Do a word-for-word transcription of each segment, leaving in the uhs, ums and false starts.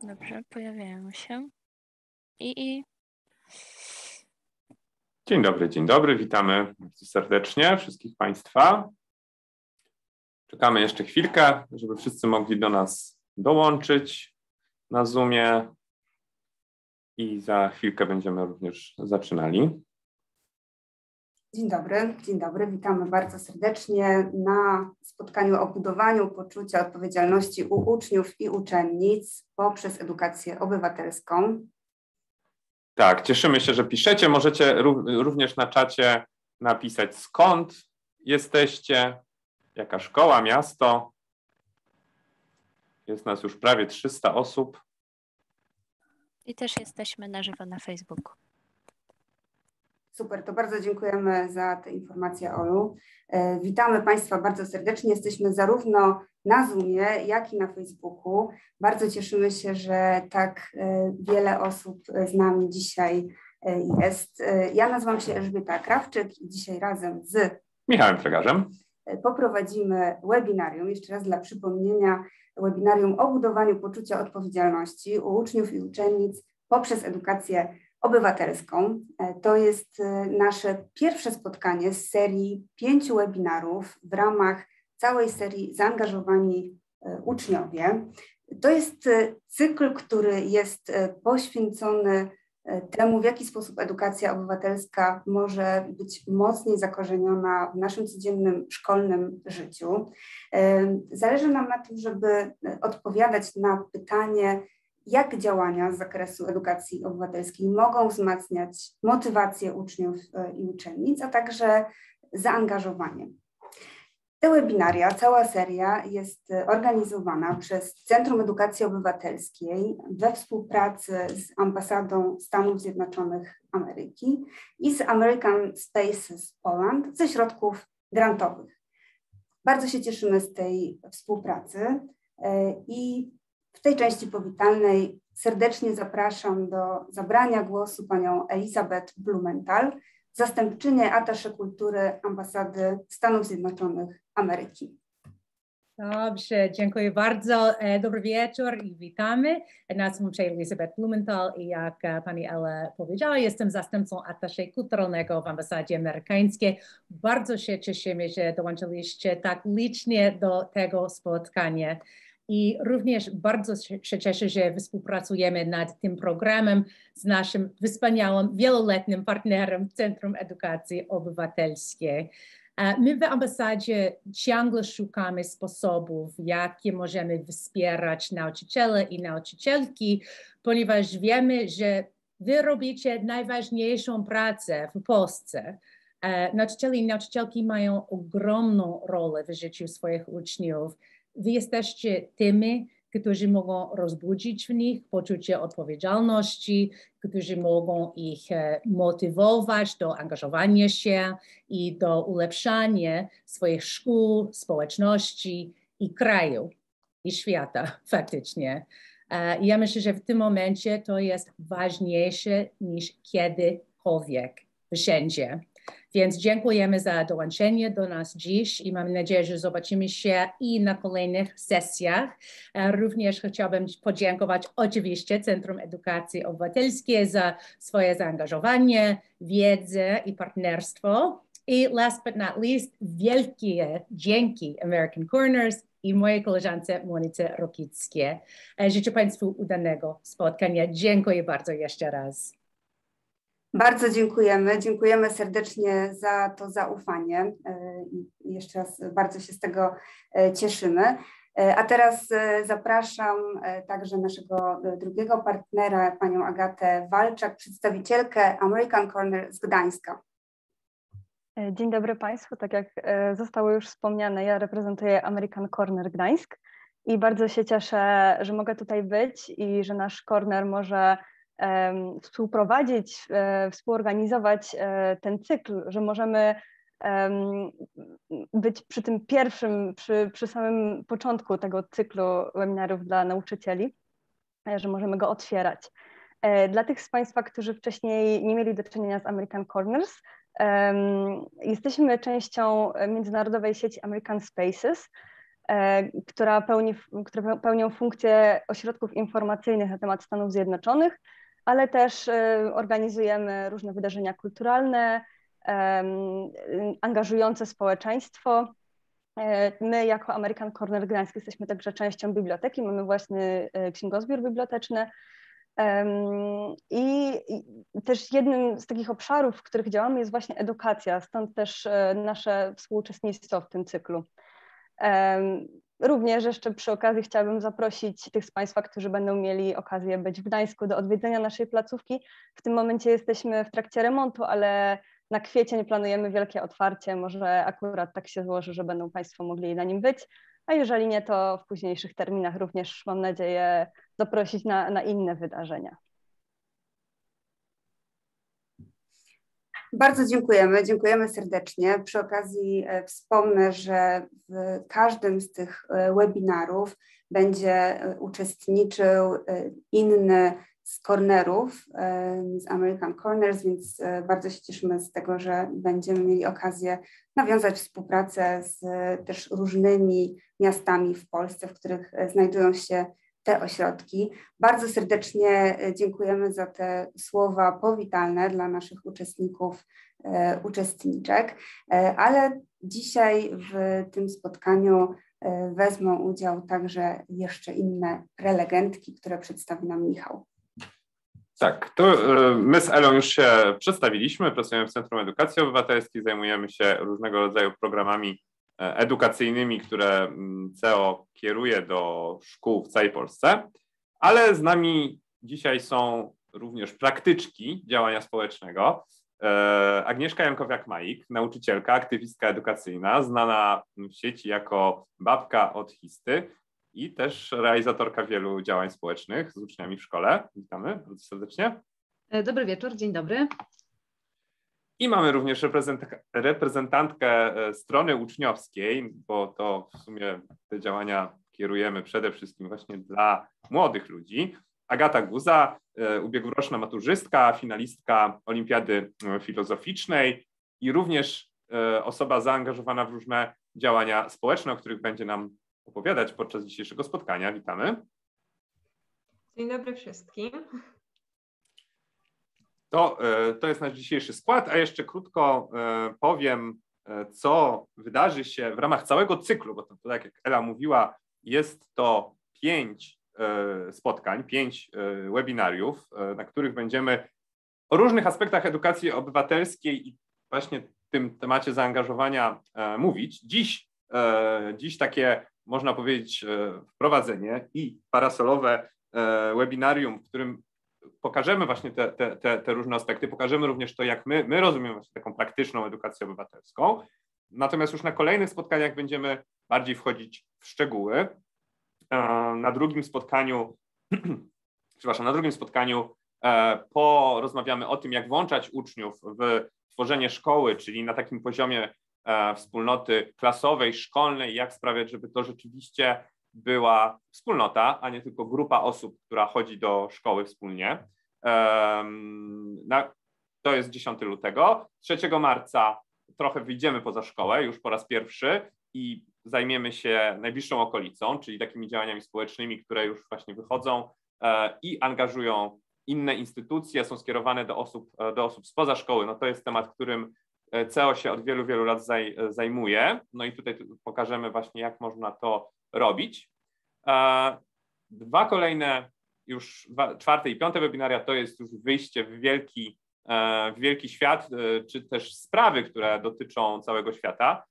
Dobrze, pojawiają się. I, i... Dzień dobry, dzień dobry. Witamy bardzo serdecznie wszystkich Państwa. Czekamy jeszcze chwilkę, żeby wszyscy mogli do nas dołączyć na Zoomie i za chwilkę będziemy również zaczynali. Dzień dobry, dzień dobry. Witamy bardzo serdecznie na spotkaniu o budowaniu poczucia odpowiedzialności u uczniów i uczennic poprzez edukację obywatelską. Tak, cieszymy się, że piszecie. Możecie również na czacie napisać, skąd jesteście, jaka szkoła, miasto. Jest nas już prawie trzysta osób. I też jesteśmy na żywo na Facebooku. Super, to bardzo dziękujemy za te informacje, Olu. Witamy Państwa bardzo serdecznie. Jesteśmy zarówno na Zoomie, jak i na Facebooku. Bardzo cieszymy się, że tak wiele osób z nami dzisiaj jest. Ja nazywam się Elżbieta Krawczyk i dzisiaj razem z Michałem Fregarzem poprowadzimy webinarium, jeszcze raz dla przypomnienia, webinarium o budowaniu poczucia odpowiedzialności u uczniów i uczennic poprzez edukację obywatelską. To jest nasze pierwsze spotkanie z serii pięciu webinarów w ramach całej serii Zaangażowani Uczniowie. To jest cykl, który jest poświęcony temu, w jaki sposób edukacja obywatelska może być mocniej zakorzeniona w naszym codziennym szkolnym życiu. Zależy nam na tym, żeby odpowiadać na pytanie, jak działania z zakresu edukacji obywatelskiej mogą wzmacniać motywację uczniów i uczennic, a także zaangażowanie. Te webinaria, cała seria jest organizowana przez Centrum Edukacji Obywatelskiej we współpracy z Ambasadą Stanów Zjednoczonych Ameryki i z American Spaces Poland ze środków grantowych. Bardzo się cieszymy z tej współpracy i w tej części powitalnej serdecznie zapraszam do zabrania głosu panią Elizabeth Blumenthal, zastępczynię atasze kultury Ambasady Stanów Zjednoczonych Ameryki. Dobrze, dziękuję bardzo. Dobry wieczór i witamy. Nazywam się Elizabeth Blumenthal i jak pani Ela powiedziała, jestem zastępcą atasze kulturalnego w Ambasadzie Amerykańskiej. Bardzo się cieszymy, że dołączyliście tak licznie do tego spotkania. I również bardzo się cieszę, że współpracujemy nad tym programem z naszym wspaniałym, wieloletnim partnerem Centrum Edukacji Obywatelskiej. My w ambasadzie ciągle szukamy sposobów, jakie możemy wspierać nauczyciele i nauczycielki, ponieważ wiemy, że wy robicie najważniejszą pracę w Polsce. Nauczyciele i nauczycielki mają ogromną rolę w życiu swoich uczniów. Wy jesteście tymi, którzy mogą rozbudzić w nich poczucie odpowiedzialności, którzy mogą ich motywować do angażowania się i do ulepszania swoich szkół, społeczności i kraju, i świata faktycznie. Ja myślę, że w tym momencie to jest ważniejsze niż kiedykolwiek, wszędzie. Więc dziękujemy za dołączenie do nas dziś i mam nadzieję, że zobaczymy się i na kolejnych sesjach. Również chciałabym podziękować oczywiście Centrum Edukacji Obywatelskiej za swoje zaangażowanie, wiedzę i partnerstwo. I last but not least, wielkie dzięki American Corners i mojej koleżance Monice Rokickiej. Życzę Państwu udanego spotkania. Dziękuję bardzo jeszcze raz. Bardzo dziękujemy. Dziękujemy serdecznie za to zaufanie i jeszcze raz bardzo się z tego cieszymy. A teraz zapraszam także naszego drugiego partnera, panią Agatę Walczak, przedstawicielkę American Corner z Gdańska. Dzień dobry Państwu. Tak jak zostało już wspomniane, ja reprezentuję American Corner Gdańsk i bardzo się cieszę, że mogę tutaj być i że nasz corner może współprowadzić, współorganizować ten cykl, że możemy być przy tym pierwszym, przy, przy samym początku tego cyklu webinarów dla nauczycieli, że możemy go otwierać. Dla tych z Państwa, którzy wcześniej nie mieli do czynienia z American Corners, jesteśmy częścią międzynarodowej sieci American Spaces, która pełni, które pełnią funkcje ośrodków informacyjnych na temat Stanów Zjednoczonych, ale też organizujemy różne wydarzenia kulturalne, angażujące społeczeństwo. My jako American Corner Gdańsk jesteśmy także częścią biblioteki, mamy własny księgozbiór biblioteczny i też jednym z takich obszarów, w których działamy, jest właśnie edukacja, stąd też nasze współuczestnictwo w tym cyklu. Również jeszcze przy okazji chciałabym zaprosić tych z Państwa, którzy będą mieli okazję być w Gdańsku, do odwiedzenia naszej placówki. W tym momencie jesteśmy w trakcie remontu, ale na kwiecień planujemy wielkie otwarcie. Może akurat tak się złoży, że będą Państwo mogli na nim być, a jeżeli nie, to w późniejszych terminach również mam nadzieję zaprosić na, na inne wydarzenia. Bardzo dziękujemy, dziękujemy serdecznie. Przy okazji wspomnę, że w każdym z tych webinarów będzie uczestniczył inny z cornerów, z American Corners, więc bardzo się cieszymy z tego, że będziemy mieli okazję nawiązać współpracę z też różnymi miastami w Polsce, w których znajdują się te ośrodki. Bardzo serdecznie dziękujemy za te słowa powitalne dla naszych uczestników, uczestniczek, ale dzisiaj w tym spotkaniu wezmą udział także jeszcze inne prelegentki, które przedstawi nam Michał. Tak, to my z Elą już się przedstawiliśmy, pracujemy w Centrum Edukacji Obywatelskiej, zajmujemy się różnego rodzaju programami edukacyjnymi, które C E O kieruje do szkół w całej Polsce, ale z nami dzisiaj są również praktyczki działania społecznego. Agnieszka Jankowiak-Majik, nauczycielka, aktywistka edukacyjna, znana w sieci jako babka od histy i też realizatorka wielu działań społecznych z uczniami w szkole. Witamy bardzo serdecznie. Dobry wieczór, dzień dobry. I mamy również reprezentantkę strony uczniowskiej, bo to w sumie te działania kierujemy przede wszystkim właśnie dla młodych ludzi. Agata Guza, ubiegłoroczna maturzystka, finalistka Olimpiady Filozoficznej i również osoba zaangażowana w różne działania społeczne, o których będzie nam opowiadać podczas dzisiejszego spotkania. Witamy. Dzień dobry wszystkim. To, to jest nasz dzisiejszy skład, a jeszcze krótko powiem, co wydarzy się w ramach całego cyklu, bo to, to tak jak Ela mówiła, jest to pięć spotkań, pięć webinariów, na których będziemy o różnych aspektach edukacji obywatelskiej i właśnie tym temacie zaangażowania mówić. Dziś, dziś takie, można powiedzieć, wprowadzenie i parasolowe webinarium, w którym pokażemy właśnie te, te, te, te różne aspekty, pokażemy również to, jak my, my rozumiemy właśnie taką praktyczną edukację obywatelską. Natomiast już na kolejnych spotkaniach będziemy bardziej wchodzić w szczegóły. Na drugim spotkaniu, przepraszam, na drugim spotkaniu porozmawiamy o tym, jak włączać uczniów w tworzenie szkoły, czyli na takim poziomie wspólnoty klasowej, szkolnej, jak sprawiać, żeby to rzeczywiście była wspólnota, a nie tylko grupa osób, która chodzi do szkoły wspólnie. To jest dziesiątego lutego. trzeciego marca trochę wyjdziemy poza szkołę już po raz pierwszy i zajmiemy się najbliższą okolicą, czyli takimi działaniami społecznymi, które już właśnie wychodzą i angażują inne instytucje, są skierowane do osób, do osób spoza szkoły. No to jest temat, którym C E O się od wielu, wielu lat zaj, zajmuje. No i tutaj pokażemy właśnie, jak można to robić. Dwa kolejne, już dwa, czwarte i piąte webinaria to jest już wyjście w wielki, w wielki świat, czy też sprawy, które dotyczą całego świata.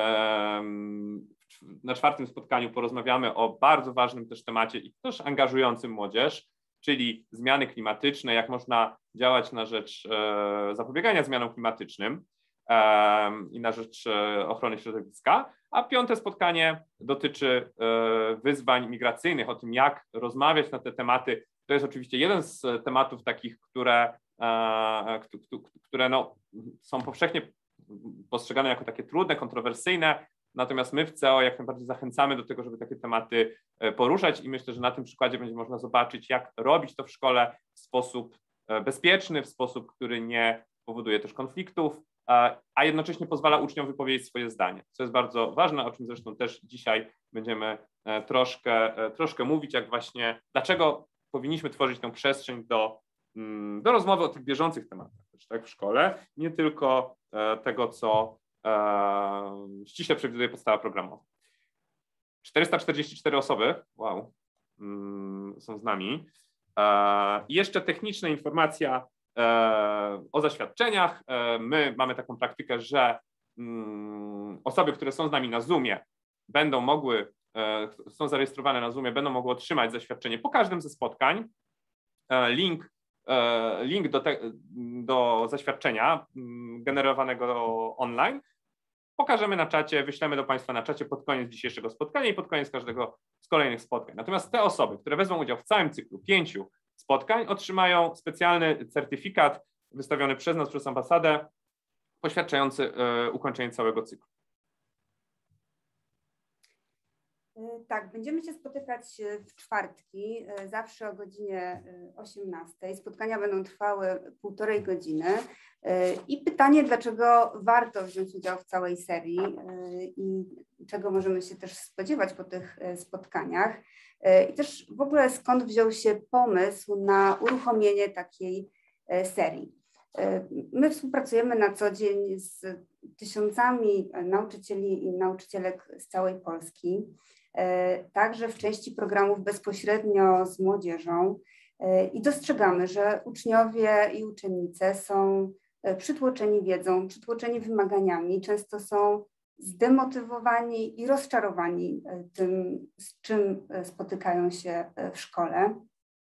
Na czwartym spotkaniu porozmawiamy o bardzo ważnym też temacie i też angażującym młodzież, czyli zmiany klimatyczne, jak można działać na rzecz zapobiegania zmianom klimatycznym i na rzecz ochrony środowiska. A piąte spotkanie dotyczy wyzwań migracyjnych, o tym, jak rozmawiać na te tematy. To jest oczywiście jeden z tematów takich, które, które no, są powszechnie postrzegane jako takie trudne, kontrowersyjne, natomiast my w C E O jak najbardziej zachęcamy do tego, żeby takie tematy poruszać i myślę, że na tym przykładzie będzie można zobaczyć, jak robić to w szkole w sposób bezpieczny, w sposób, który nie powoduje też konfliktów a jednocześnie pozwala uczniom wypowiedzieć swoje zdanie, co jest bardzo ważne, o czym zresztą też dzisiaj będziemy troszkę, troszkę mówić, jak właśnie, dlaczego powinniśmy tworzyć tę przestrzeń do, do rozmowy o tych bieżących tematach, tak, w szkole, nie tylko tego, co ściśle przewiduje podstawa programowa. czterysta czterdzieści cztery osoby, wow, są z nami. I jeszcze techniczna informacja o zaświadczeniach. My mamy taką praktykę, że osoby, które są z nami na Zoomie, będą mogły, są zarejestrowane na Zoomie, będą mogły otrzymać zaświadczenie po każdym ze spotkań. Link, link do, te, do zaświadczenia generowanego online pokażemy na czacie, wyślemy do Państwa na czacie pod koniec dzisiejszego spotkania i pod koniec każdego z kolejnych spotkań. Natomiast te osoby, które wezmą udział w całym cyklu pięciu spotkań, otrzymają specjalny certyfikat wystawiony przez nas, przez ambasadę, poświadczający ukończenie całego cyklu. Tak, będziemy się spotykać w czwartki, zawsze o godzinie osiemnastej. Spotkania będą trwały półtorej godziny. I pytanie, dlaczego warto wziąć udział w całej serii i czego możemy się też spodziewać po tych spotkaniach. I też w ogóle skąd wziął się pomysł na uruchomienie takiej serii. My współpracujemy na co dzień z tysiącami nauczycieli i nauczycielek z całej Polski, także w części programów bezpośrednio z młodzieżą i dostrzegamy, że uczniowie i uczennice są przytłoczeni wiedzą, przytłoczeni wymaganiami, często są zdemotywowani i rozczarowani tym, z czym spotykają się w szkole.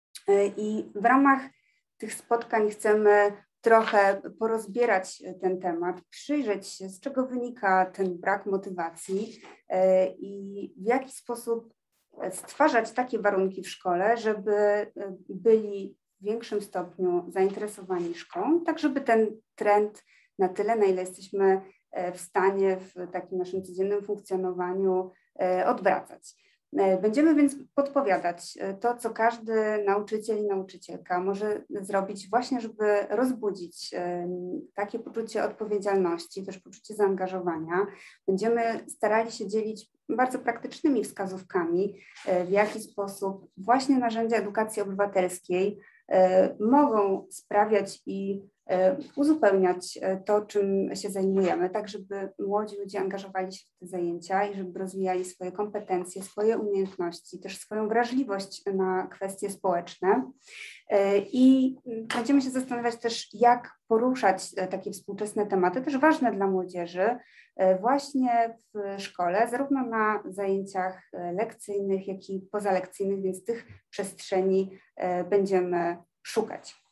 I w ramach tych spotkań chcemy trochę porozbierać ten temat, przyjrzeć się, z czego wynika ten brak motywacji i w jaki sposób stwarzać takie warunki w szkole, żeby byli w większym stopniu zainteresowani szkołą, tak żeby ten trend na tyle, na ile jesteśmy w stanie w takim naszym codziennym funkcjonowaniu odwracać. Będziemy więc podpowiadać to, co każdy nauczyciel i nauczycielka może zrobić właśnie, żeby rozbudzić takie poczucie odpowiedzialności, też poczucie zaangażowania. Będziemy starali się dzielić bardzo praktycznymi wskazówkami, w jaki sposób właśnie narzędzia edukacji obywatelskiej mogą sprawiać i uzupełniać to, czym się zajmujemy, tak żeby młodzi ludzie angażowali się w te zajęcia i żeby rozwijali swoje kompetencje, swoje umiejętności, też swoją wrażliwość na kwestie społeczne. I będziemy się zastanawiać też, jak poruszać takie współczesne tematy, też ważne dla młodzieży, właśnie w szkole, zarówno na zajęciach lekcyjnych, jak i pozalekcyjnych, więc tych przestrzeni będziemy szukać.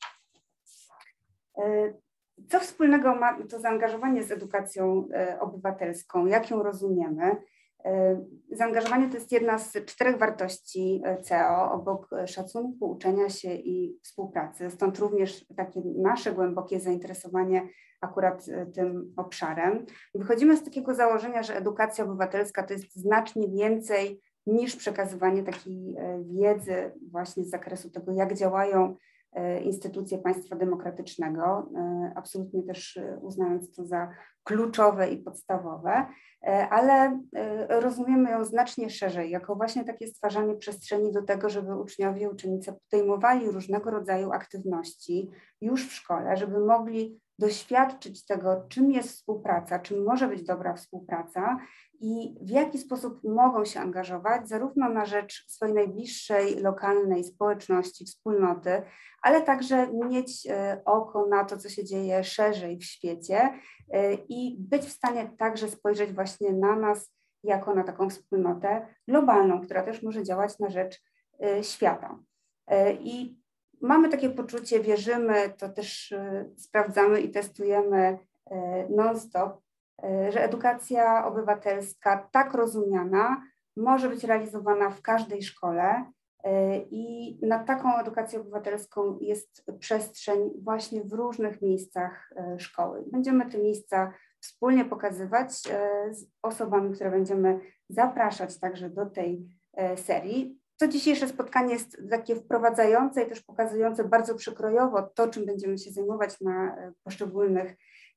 Co wspólnego ma to zaangażowanie z edukacją obywatelską? Jak ją rozumiemy? Zaangażowanie to jest jedna z czterech wartości C O, obok szacunku, uczenia się i współpracy. Stąd również takie nasze głębokie zainteresowanie akurat tym obszarem. Wychodzimy z takiego założenia, że edukacja obywatelska to jest znacznie więcej niż przekazywanie takiej wiedzy właśnie z zakresu tego, jak działają instytucje państwa demokratycznego, absolutnie też uznając to za kluczowe i podstawowe, ale rozumiemy ją znacznie szerzej, jako właśnie takie stwarzanie przestrzeni do tego, żeby uczniowie i uczennice podejmowali różnego rodzaju aktywności już w szkole, żeby mogli doświadczyć tego, czym jest współpraca, czym może być dobra współpraca i w jaki sposób mogą się angażować zarówno na rzecz swojej najbliższej, lokalnej społeczności, wspólnoty, ale także mieć oko na to, co się dzieje szerzej w świecie i być w stanie także spojrzeć właśnie na nas jako na taką wspólnotę globalną, która też może działać na rzecz świata. I mamy takie poczucie, wierzymy, to też sprawdzamy i testujemy non-stop, że edukacja obywatelska tak rozumiana może być realizowana w każdej szkole i na taką edukację obywatelską jest przestrzeń właśnie w różnych miejscach szkoły. Będziemy te miejsca wspólnie pokazywać z osobami, które będziemy zapraszać także do tej serii. To dzisiejsze spotkanie jest takie wprowadzające i też pokazujące bardzo przekrojowo to, czym będziemy się zajmować na poszczególnych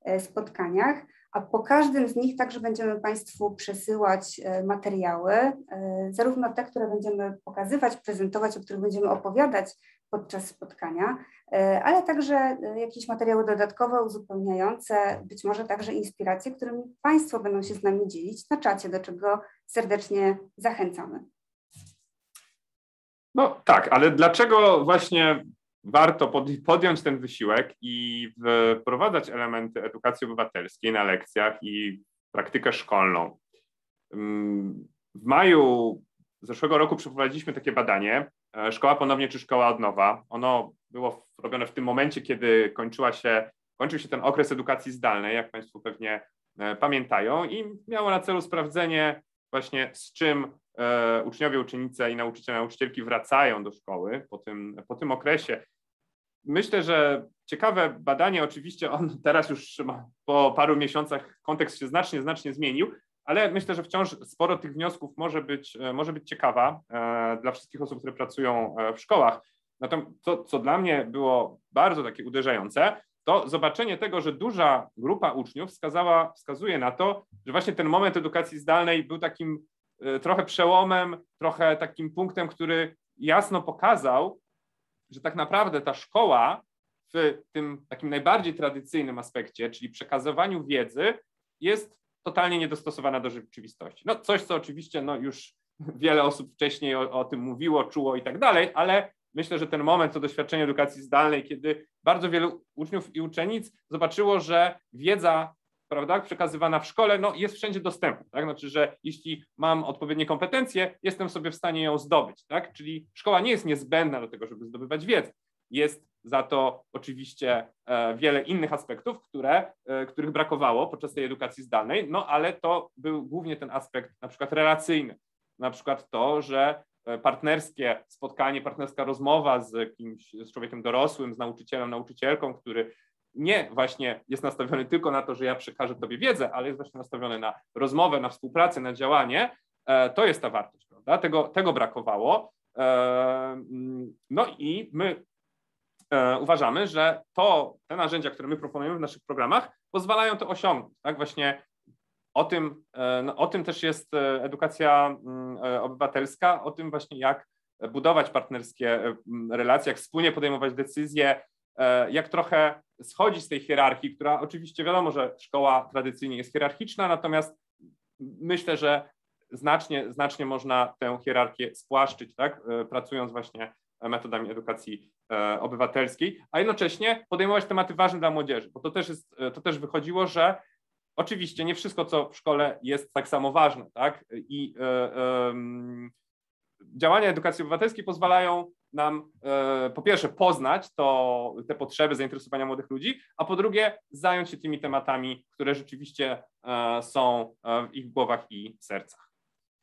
spotkaniach, a po każdym z nich także będziemy Państwu przesyłać materiały, zarówno te, które będziemy pokazywać, prezentować, o których będziemy opowiadać podczas spotkania, ale także jakieś materiały dodatkowe, uzupełniające, być może także inspiracje, którymi Państwo będą się z nami dzielić na czacie, do czego serdecznie zachęcamy. No tak, ale dlaczego właśnie warto podjąć ten wysiłek i wprowadzać elementy edukacji obywatelskiej na lekcjach i praktykę szkolną? W maju zeszłego roku przeprowadziliśmy takie badanie, Szkoła ponownie czy szkoła od nowa. Ono było robione w tym momencie, kiedy kończyła się, kończył się ten okres edukacji zdalnej, jak Państwo pewnie pamiętają, i miało na celu sprawdzenie właśnie, z czym uczniowie, uczennice i nauczyciele, nauczycielki wracają do szkoły po tym, po tym okresie. Myślę, że ciekawe badanie, oczywiście on teraz już po paru miesiącach kontekst się znacznie, znacznie zmienił, ale myślę, że wciąż sporo tych wniosków może być, może być ciekawa dla wszystkich osób, które pracują w szkołach. Natomiast to, co dla mnie było bardzo takie uderzające, to zobaczenie tego, że duża grupa uczniów wskazała, wskazuje na to, że właśnie ten moment edukacji zdalnej był takim trochę przełomem, trochę takim punktem, który jasno pokazał, że tak naprawdę ta szkoła w tym takim najbardziej tradycyjnym aspekcie, czyli przekazywaniu wiedzy, jest totalnie niedostosowana do rzeczywistości. No coś, co oczywiście no, już wiele osób wcześniej o, o tym mówiło, czuło i tak dalej, ale myślę, że ten moment, to doświadczenie edukacji zdalnej, kiedy bardzo wielu uczniów i uczennic zobaczyło, że wiedza, prawda, przekazywana w szkole, no, jest wszędzie dostępna. Tak? Znaczy, że jeśli mam odpowiednie kompetencje, jestem sobie w stanie ją zdobyć. Tak? Czyli szkoła nie jest niezbędna do tego, żeby zdobywać wiedzę. Jest za to oczywiście e, wiele innych aspektów, które, e, których brakowało podczas tej edukacji zdalnej, no ale to był głównie ten aspekt na przykład relacyjny. Na przykład to, że partnerskie spotkanie, partnerska rozmowa z kimś, z człowiekiem dorosłym, z nauczycielem, nauczycielką, który nie właśnie jest nastawiony tylko na to, że ja przekażę tobie wiedzę, ale jest właśnie nastawiony na rozmowę, na współpracę, na działanie, to jest ta wartość, prawda? Tego, tego brakowało. No i my uważamy, że to, te narzędzia, które my proponujemy w naszych programach, pozwalają to osiągnąć. Tak? Właśnie o tym, no, o tym też jest edukacja obywatelska, o tym właśnie, jak budować partnerskie relacje, jak wspólnie podejmować decyzje, jak trochę schodzić z tej hierarchii, która oczywiście wiadomo, że szkoła tradycyjnie jest hierarchiczna, natomiast myślę, że znacznie, znacznie można tę hierarchię spłaszczyć, tak? Pracując właśnie metodami edukacji obywatelskiej, a jednocześnie podejmować tematy ważne dla młodzieży, bo to też, jest, to też wychodziło, że oczywiście nie wszystko, co w szkole, jest tak samo ważne, tak? I y, y, działania edukacji obywatelskiej pozwalają nam y, po pierwsze poznać to, te potrzeby, zainteresowania młodych ludzi, a po drugie zająć się tymi tematami, które rzeczywiście y, są w ich głowach i sercach.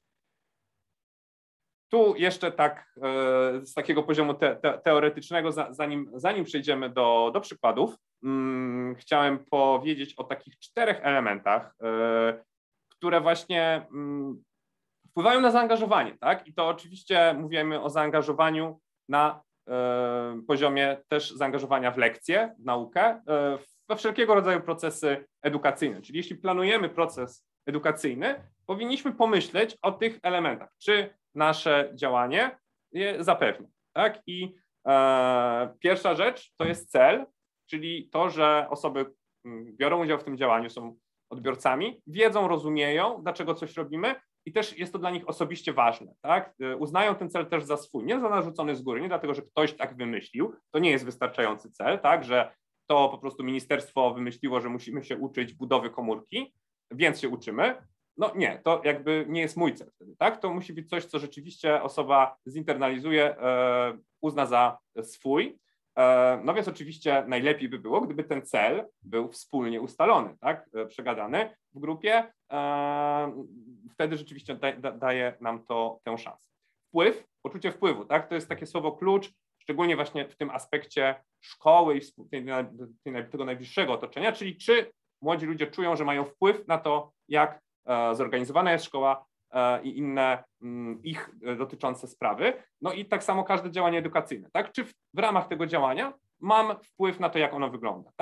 Tu jeszcze tak y, z takiego poziomu te, te, teoretycznego, za, zanim, zanim przejdziemy do, do przykładów, Hmm, chciałem powiedzieć o takich czterech elementach, yy, które właśnie yy, wpływają na zaangażowanie, tak? I to oczywiście mówimy o zaangażowaniu na yy, poziomie też zaangażowania w lekcje, w naukę, yy, we wszelkiego rodzaju procesy edukacyjne. Czyli jeśli planujemy proces edukacyjny, powinniśmy pomyśleć o tych elementach, czy nasze działanie je zapewnia, tak? I yy, pierwsza rzecz to jest cel, czyli to, że osoby biorą udział w tym działaniu, są odbiorcami, wiedzą, rozumieją, dlaczego coś robimy i też jest to dla nich osobiście ważne. Tak? Uznają ten cel też za swój, nie za narzucony z góry, nie dlatego, że ktoś tak wymyślił, to nie jest wystarczający cel, tak? Że to po prostu ministerstwo wymyśliło, że musimy się uczyć budowy komórki, więc się uczymy. No nie, to jakby nie jest mój cel wtedy, tak? To musi być coś, co rzeczywiście osoba zinternalizuje, e, uzna za swój. No więc oczywiście najlepiej by było, gdyby ten cel był wspólnie ustalony, tak, przegadany w grupie, wtedy rzeczywiście da, da, daje nam to tę szansę. Wpływ, poczucie wpływu, tak, to jest takie słowo klucz, szczególnie właśnie w tym aspekcie szkoły i tej, tej, tego najbliższego otoczenia, czyli czy młodzi ludzie czują, że mają wpływ na to, jak zorganizowana jest szkoła i inne ich dotyczące sprawy. No i tak samo każde działanie edukacyjne, tak? Czy w, w ramach tego działania mam wpływ na to, jak ono wygląda, tak?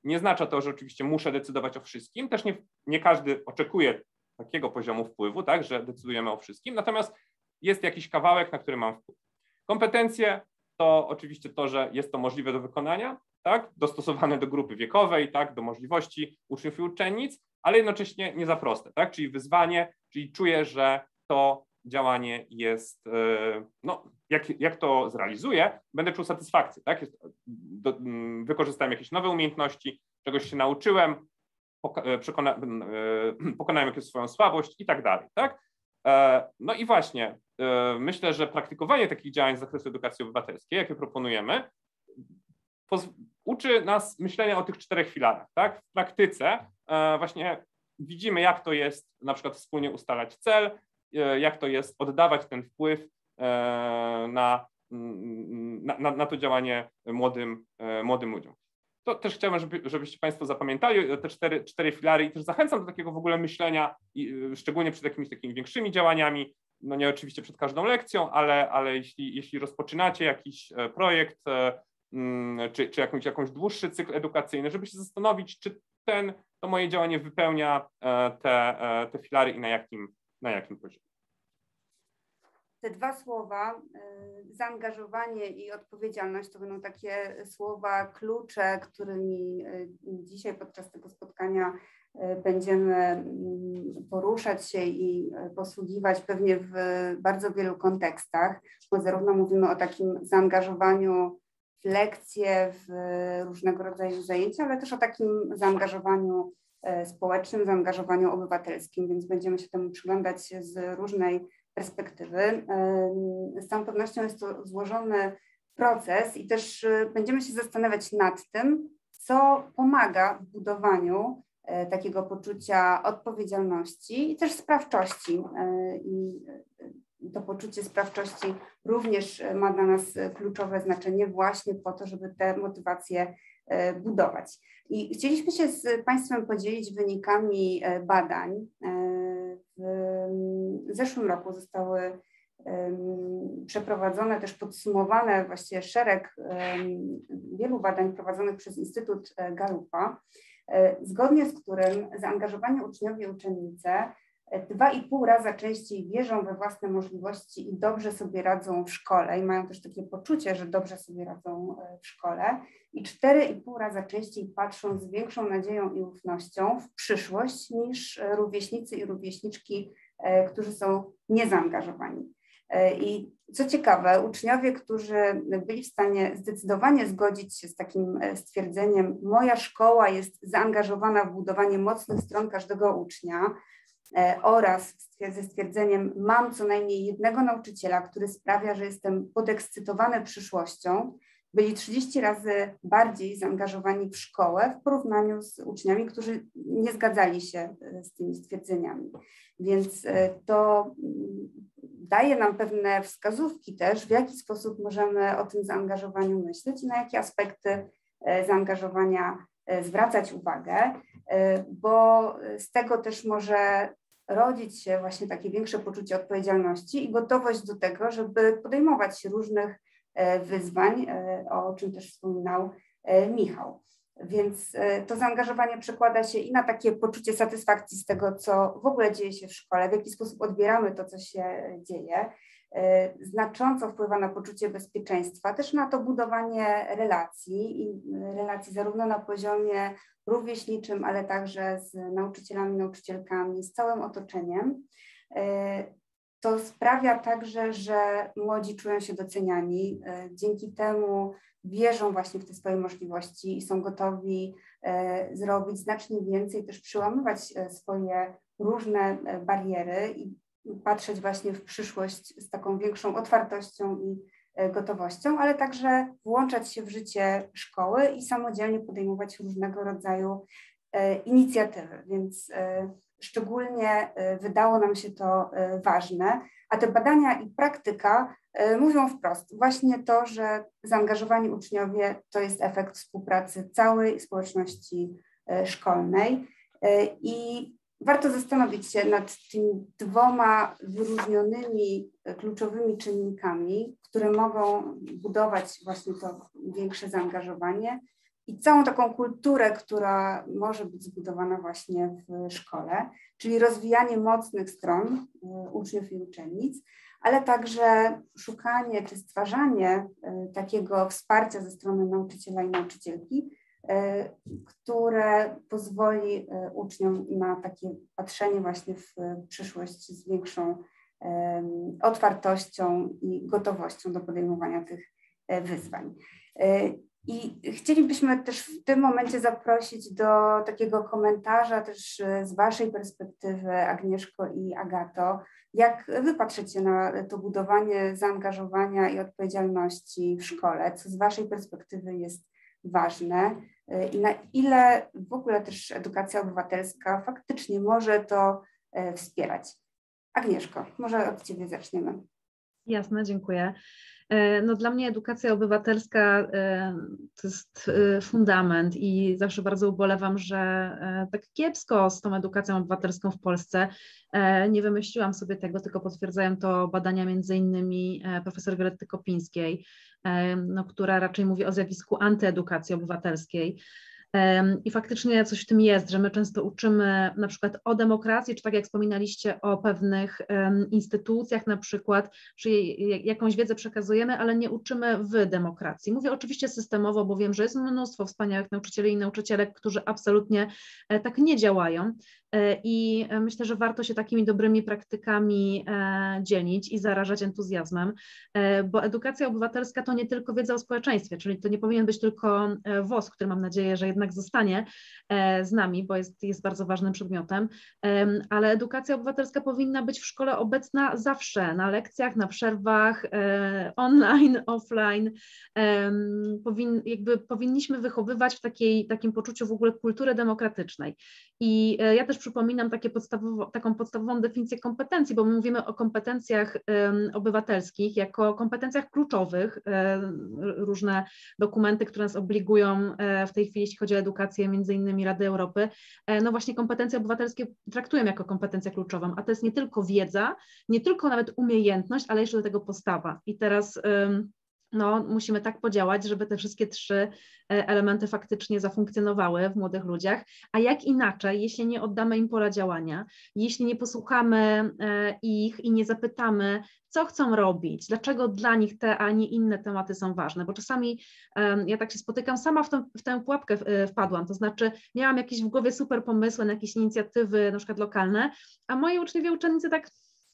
Nie oznacza to, że oczywiście muszę decydować o wszystkim, też nie, nie każdy oczekuje takiego poziomu wpływu, tak, że decydujemy o wszystkim, natomiast jest jakiś kawałek, na który mam wpływ. Kompetencje to oczywiście to, że jest to możliwe do wykonania, tak, dostosowane do grupy wiekowej, tak, do możliwości uczniów i uczennic, ale jednocześnie nie za proste, tak, czyli wyzwanie, czyli czuję, że to działanie jest, no, jak, jak to zrealizuję, będę czuł satysfakcję, tak, jest, do, wykorzystałem jakieś nowe umiejętności, czegoś się nauczyłem, przekona, pokonałem jakąś swoją słabość i tak dalej, tak. No i właśnie, myślę, że praktykowanie takich działań z zakresu edukacji obywatelskiej, jakie proponujemy, uczy nas myślenia o tych czterech filarach, tak? W praktyce właśnie widzimy, jak to jest na przykład wspólnie ustalać cel, jak to jest oddawać ten wpływ na, na, na to działanie młodym, młodym ludziom. To też chciałbym, żeby, żebyście Państwo zapamiętali te cztery, cztery filary i też zachęcam do takiego w ogóle myślenia, i szczególnie przed jakimiś takimi większymi działaniami, no nie oczywiście przed każdą lekcją, ale, ale jeśli, jeśli rozpoczynacie jakiś projekt, czy, czy jakąś, jakąś dłuższy cykl edukacyjny, żeby się zastanowić, czy ten, to moje działanie wypełnia te, te filary i na jakim, na jakim poziomie. Te dwa słowa, zaangażowanie i odpowiedzialność, to będą takie słowa klucze, którymi dzisiaj podczas tego spotkania będziemy poruszać się i posługiwać pewnie w bardzo wielu kontekstach, bo zarówno mówimy o takim zaangażowaniu w lekcje, w różnego rodzaju zajęcia, ale też o takim zaangażowaniu społecznym, zaangażowaniu obywatelskim, więc będziemy się temu przyglądać z różnej perspektywy. Z całą pewnością jest to złożony proces i też będziemy się zastanawiać nad tym, co pomaga w budowaniu takiego poczucia odpowiedzialności i też sprawczości. I to poczucie sprawczości również ma dla nas kluczowe znaczenie właśnie po to, żeby te motywacje budować. I chcieliśmy się z Państwem podzielić wynikami badań. W zeszłym roku zostały przeprowadzone, też podsumowane właściwie szereg wielu badań prowadzonych przez Instytut Gallupa, zgodnie z którym zaangażowani uczniowie i uczennice dwa i pół raza częściej wierzą we własne możliwości i dobrze sobie radzą w szkole i mają też takie poczucie, że dobrze sobie radzą w szkole i cztery i pół raza częściej patrzą z większą nadzieją i ufnością w przyszłość niż rówieśnicy i rówieśniczki, którzy są niezaangażowani. I co ciekawe, uczniowie, którzy byli w stanie zdecydowanie zgodzić się z takim stwierdzeniem, moja szkoła jest zaangażowana w budowanie mocnych stron każdego ucznia, oraz ze stwierdzeniem, mam co najmniej jednego nauczyciela, który sprawia, że jestem podekscytowany przyszłością, byli trzydzieści razy bardziej zaangażowani w szkołę w porównaniu z uczniami, którzy nie zgadzali się z tymi stwierdzeniami. Więc to daje nam pewne wskazówki też, w jaki sposób możemy o tym zaangażowaniu myśleć i na jakie aspekty zaangażowania zwracać uwagę, bo z tego też może rodzić się właśnie takie większe poczucie odpowiedzialności i gotowość do tego, żeby podejmować się różnych wyzwań, o czym też wspominał Michał. Więc to zaangażowanie przekłada się i na takie poczucie satysfakcji z tego, co w ogóle dzieje się w szkole, w jaki sposób odbieramy to, co się dzieje. Znacząco wpływa na poczucie bezpieczeństwa, też na to budowanie relacji i relacji zarówno na poziomie rówieśniczym, ale także z nauczycielami, nauczycielkami, z całym otoczeniem. To sprawia także, że młodzi czują się doceniani, dzięki temu wierzą właśnie w te swoje możliwości i są gotowi zrobić znacznie więcej, też przełamywać swoje różne bariery i patrzeć właśnie w przyszłość z taką większą otwartością i gotowością, ale także włączać się w życie szkoły i samodzielnie podejmować różnego rodzaju inicjatywy, więc szczególnie wydało nam się to ważne, a te badania i praktyka mówią wprost właśnie to, że zaangażowani uczniowie to jest efekt współpracy całej społeczności szkolnej i warto zastanowić się nad tymi dwoma wyróżnionymi kluczowymi czynnikami, które mogą budować właśnie to większe zaangażowanie. i całą taką kulturę, która może być zbudowana właśnie w szkole, czyli rozwijanie mocnych stron uczniów i uczennic, ale także szukanie czy stwarzanie takiego wsparcia ze strony nauczyciela i nauczycielki, które pozwoli uczniom na takie patrzenie właśnie w przyszłość z większą otwartością i gotowością do podejmowania tych wyzwań. I chcielibyśmy też w tym momencie zaprosić do takiego komentarza też z Waszej perspektywy, Agnieszko i Agato, jak Wy patrzycie na to budowanie zaangażowania i odpowiedzialności w szkole, co z Waszej perspektywy jest ważne i na ile w ogóle też edukacja obywatelska faktycznie może to wspierać. Agnieszko, może od Ciebie zaczniemy. Jasne, dziękuję. No dla mnie edukacja obywatelska to jest fundament i zawsze bardzo ubolewam, że tak kiepsko z tą edukacją obywatelską w Polsce. Nie wymyśliłam sobie tego, tylko potwierdzają to badania między innymi profesor Violetty Kopińskiej, no, która raczej mówi o zjawisku antyedukacji obywatelskiej. I faktycznie coś w tym jest, że my często uczymy na przykład o demokracji, czy tak jak wspominaliście o pewnych um, instytucjach na przykład, czy jakąś wiedzę przekazujemy, ale nie uczymy w demokracji. Mówię oczywiście systemowo, bo wiem, że jest mnóstwo wspaniałych nauczycieli i nauczycielek, którzy absolutnie e, tak nie działają. I myślę, że warto się takimi dobrymi praktykami dzielić i zarażać entuzjazmem, bo edukacja obywatelska to nie tylko wiedza o społeczeństwie, czyli to nie powinien być tylko W O S, który mam nadzieję, że jednak zostanie z nami, bo jest, jest bardzo ważnym przedmiotem, ale edukacja obywatelska powinna być w szkole obecna zawsze, na lekcjach, na przerwach, online, offline. Powin, jakby powinniśmy wychowywać w takiej, takim poczuciu w ogóle kultury demokratycznej. I ja też przypominam takie podstawowo, taką podstawową definicję kompetencji, bo my mówimy o kompetencjach um, obywatelskich jako kompetencjach kluczowych, um, różne dokumenty, które nas obligują um, w tej chwili, jeśli chodzi o edukację, między innymi Rady Europy, um, no właśnie kompetencje obywatelskie traktują jako kompetencję kluczową, a to jest nie tylko wiedza, nie tylko nawet umiejętność, ale jeszcze do tego postawa. I teraz um, no, musimy tak podziałać, żeby te wszystkie trzy elementy faktycznie zafunkcjonowały w młodych ludziach, a jak inaczej, jeśli nie oddamy im pola działania, jeśli nie posłuchamy ich i nie zapytamy, co chcą robić, dlaczego dla nich te, a nie inne tematy są ważne, bo czasami ja tak się spotykam, sama w, tą, w tę pułapkę wpadłam, to znaczy miałam jakieś w głowie super pomysły na jakieś inicjatywy, na przykład lokalne, a moi uczniowie, uczennice tak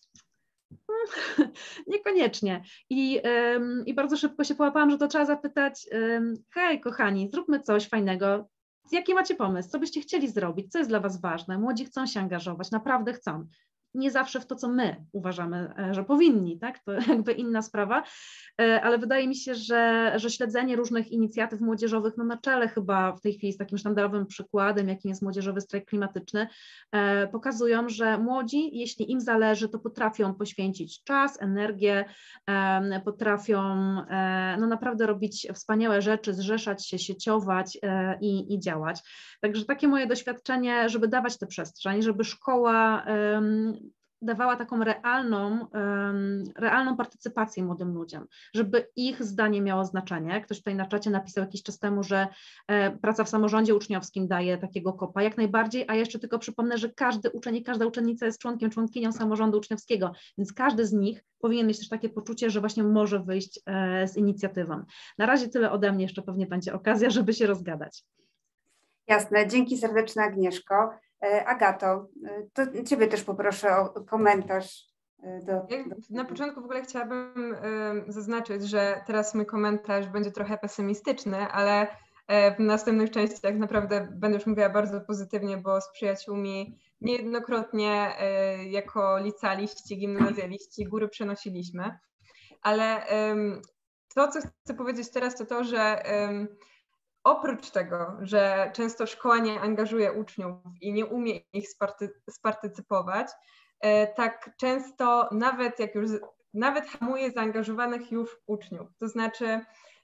niekoniecznie. I, um, I bardzo szybko się połapałam, że to trzeba zapytać, um, hej kochani, zróbmy coś fajnego, jaki macie pomysł, co byście chcieli zrobić, co jest dla was ważne, młodzi chcą się angażować, naprawdę chcą. Nie zawsze w to, co my uważamy, że powinni, tak? To jakby inna sprawa, ale wydaje mi się, że, że śledzenie różnych inicjatyw młodzieżowych, no na czele chyba w tej chwili z takim sztandarowym przykładem, jakim jest Młodzieżowy Strajk Klimatyczny, pokazują, że młodzi, jeśli im zależy, to potrafią poświęcić czas, energię, potrafią no naprawdę robić wspaniałe rzeczy, zrzeszać się, sieciować i, i działać. Także takie moje doświadczenie, żeby dawać tę przestrzeń, żeby szkoła dawała taką realną, um, realną partycypację młodym ludziom, żeby ich zdanie miało znaczenie. Ktoś tutaj na czacie napisał jakiś czas temu, że e, praca w samorządzie uczniowskim daje takiego kopa, jak najbardziej, a jeszcze tylko przypomnę, że każdy uczeń i każda uczennica jest członkiem, członkinią samorządu uczniowskiego, więc każdy z nich powinien mieć też takie poczucie, że właśnie może wyjść e, z inicjatywą. Na razie tyle ode mnie, jeszcze pewnie będzie okazja, żeby się rozgadać. Jasne, dzięki serdeczne Agnieszko. Agato, to Ciebie też poproszę o komentarz. Do, do... Na początku w ogóle chciałabym zaznaczyć, że teraz mój komentarz będzie trochę pesymistyczny, ale w następnych częściach naprawdę będę już mówiła bardzo pozytywnie, bo z przyjaciółmi niejednokrotnie jako licealiści, gimnazjaliści góry przenosiliśmy. Ale to, co chcę powiedzieć teraz, to to, że oprócz tego, że często szkoła nie angażuje uczniów i nie umie ich sparty, spartycypować, tak często nawet jak już nawet hamuje zaangażowanych już uczniów. To znaczy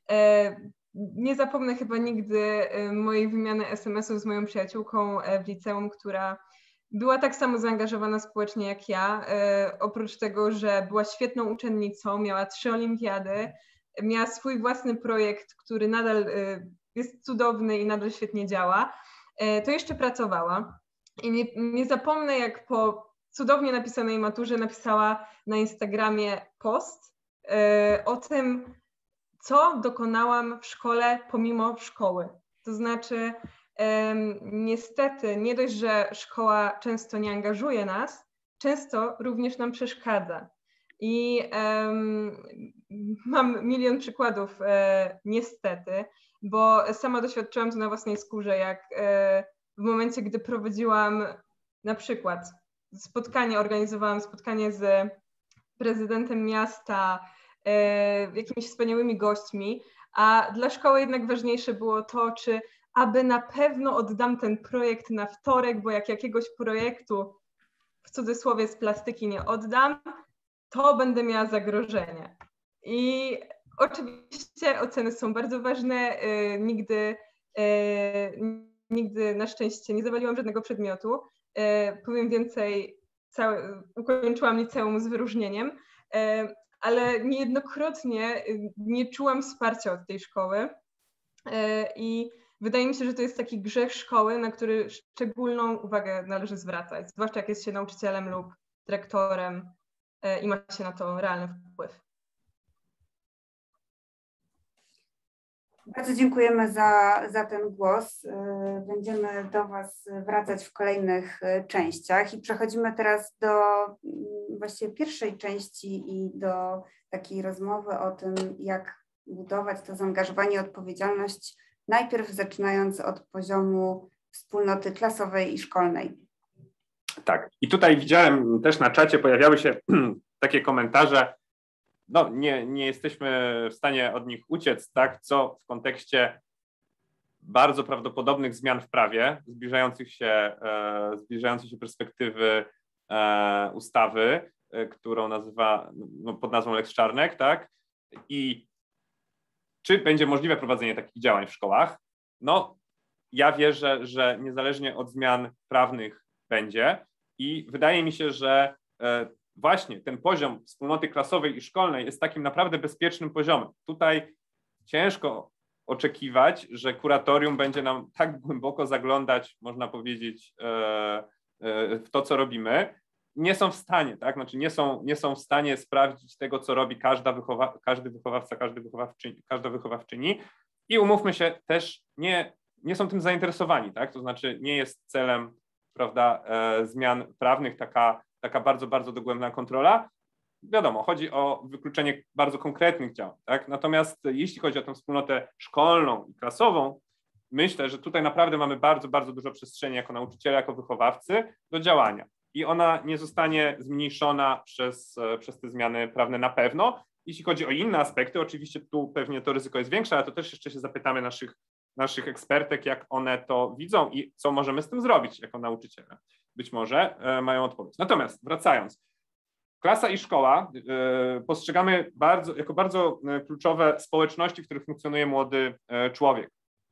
nie zapomnę chyba nigdy mojej wymiany es em esów z moją przyjaciółką w liceum, która była tak samo zaangażowana społecznie jak ja. Oprócz tego, że była świetną uczennicą, miała trzy olimpiady, miała swój własny projekt, który nadal jest cudowny i nadal świetnie działa, to jeszcze pracowała. I nie, nie zapomnę, jak po cudownie napisanej maturze napisała na Instagramie post o tym, co dokonałam w szkole pomimo szkoły. To znaczy, um, niestety, nie dość, że szkoła często nie angażuje nas, często również nam przeszkadza. I um, mam milion przykładów, e, niestety, bo sama doświadczyłam to na własnej skórze, jak e, w momencie, gdy prowadziłam na przykład spotkanie, organizowałam spotkanie z prezydentem miasta, jakimiś wspaniałymi gośćmi, a dla szkoły jednak ważniejsze było to, czy aby na pewno oddam ten projekt na wtorek, bo jak jakiegoś projektu w cudzysłowie z plastyki nie oddam, to będę miała zagrożenie. I oczywiście oceny są bardzo ważne. Nigdy, nigdy na szczęście nie zawaliłam żadnego przedmiotu. Powiem więcej, całe, ukończyłam liceum z wyróżnieniem, ale niejednokrotnie nie czułam wsparcia od tej szkoły i wydaje mi się, że to jest taki grzech szkoły, na który szczególną uwagę należy zwracać, zwłaszcza jak jest się nauczycielem lub dyrektorem i ma się na to realny wpływ. Bardzo dziękujemy za, za ten głos. Będziemy do Was wracać w kolejnych częściach i przechodzimy teraz do właściwie pierwszej części i do takiej rozmowy o tym, jak budować to zaangażowanie i odpowiedzialność, najpierw zaczynając od poziomu wspólnoty klasowej i szkolnej. Tak, i tutaj widziałem też na czacie pojawiały się takie komentarze, no nie, nie jesteśmy w stanie od nich uciec, tak, co w kontekście bardzo prawdopodobnych zmian w prawie, zbliżających się, e, zbliżającej się perspektywy e, ustawy, e, którą nazywa, no, pod nazwą Lex Czarnek, tak, i czy będzie możliwe prowadzenie takich działań w szkołach? No, ja wierzę, że niezależnie od zmian prawnych będzie i wydaje mi się, że e, właśnie ten poziom wspólnoty klasowej i szkolnej jest takim naprawdę bezpiecznym poziomem. Tutaj ciężko oczekiwać, że kuratorium będzie nam tak głęboko zaglądać, można powiedzieć, w to, co robimy. Nie są w stanie, tak? Znaczy nie są, nie są w stanie sprawdzić tego, co robi każda wychowa, każdy wychowawca, każdy wychowawczyni, każda wychowawczyni i umówmy się, też nie, nie są tym zainteresowani, tak? To znaczy nie jest celem, prawda, zmian prawnych taka taka bardzo, bardzo dogłębna kontrola. Wiadomo, chodzi o wykluczenie bardzo konkretnych działań, tak? Natomiast jeśli chodzi o tę wspólnotę szkolną i klasową, myślę, że tutaj naprawdę mamy bardzo, bardzo dużo przestrzeni jako nauczyciele, jako wychowawcy do działania i ona nie zostanie zmniejszona przez, przez te zmiany prawne na pewno. Jeśli chodzi o inne aspekty, oczywiście tu pewnie to ryzyko jest większe, ale to też jeszcze się zapytamy naszych, naszych ekspertek, jak one to widzą i co możemy z tym zrobić jako nauczyciele. Być może e, mają odpowiedź. Natomiast wracając, klasa i szkoła e, postrzegamy bardzo, jako bardzo kluczowe społeczności, w których funkcjonuje młody e, człowiek.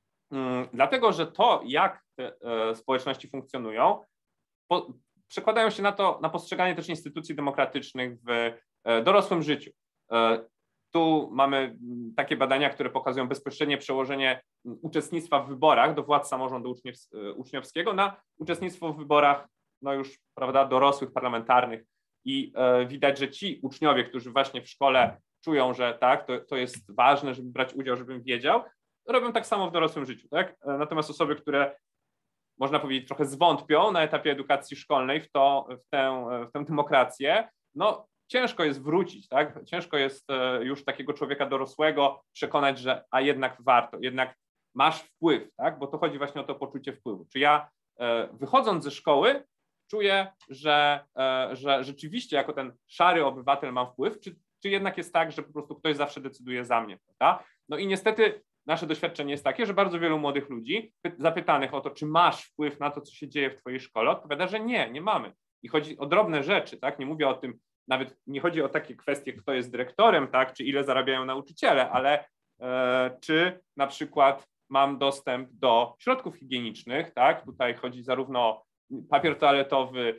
Mm, dlatego, że to, jak te e, społeczności funkcjonują, po, przekładają się na to, na postrzeganie też instytucji demokratycznych w e, dorosłym życiu. E, tu mamy takie badania, które pokazują bezpośrednie przełożenie uczestnictwa w wyborach do władz samorządu uczniew, uczniowskiego na uczestnictwo w wyborach no już, prawda, dorosłych, parlamentarnych i e, widać, że ci uczniowie, którzy właśnie w szkole czują, że tak, to, to jest ważne, żeby brać udział, żebym wiedział, robią tak samo w dorosłym życiu, tak? E, natomiast osoby, które można powiedzieć trochę zwątpią na etapie edukacji szkolnej w, to, w, tę, w tę demokrację, no ciężko jest wrócić, tak? Ciężko jest e, już takiego człowieka dorosłego przekonać, że a jednak warto, jednak masz wpływ, tak? Bo to chodzi właśnie o to poczucie wpływu. Czy ja e, wychodząc ze szkoły czuję, że, że rzeczywiście jako ten szary obywatel mam wpływ, czy, czy jednak jest tak, że po prostu ktoś zawsze decyduje za mnie, prawda? No i niestety nasze doświadczenie jest takie, że bardzo wielu młodych ludzi zapytanych o to, czy masz wpływ na to, co się dzieje w twojej szkole, odpowiada, że nie, nie mamy. I chodzi o drobne rzeczy, tak? Nie mówię o tym, nawet nie chodzi o takie kwestie, kto jest dyrektorem, tak? Czy ile zarabiają nauczyciele, ale e, czy na przykład mam dostęp do środków higienicznych, tak? Tutaj chodzi zarówno o papier toaletowy,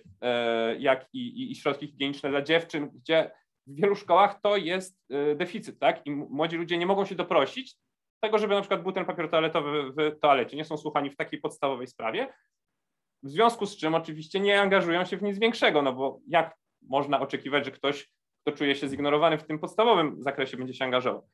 jak i, i, i środki higieniczne dla dziewczyn, gdzie w wielu szkołach to jest deficyt, tak? I młodzi ludzie nie mogą się doprosić, tego, żeby na przykład był ten papier toaletowy w toalecie, nie są słuchani w takiej podstawowej sprawie, w związku z czym oczywiście nie angażują się w nic większego, no bo jak można oczekiwać, że ktoś, kto czuje się zignorowany w tym podstawowym zakresie, będzie się angażował.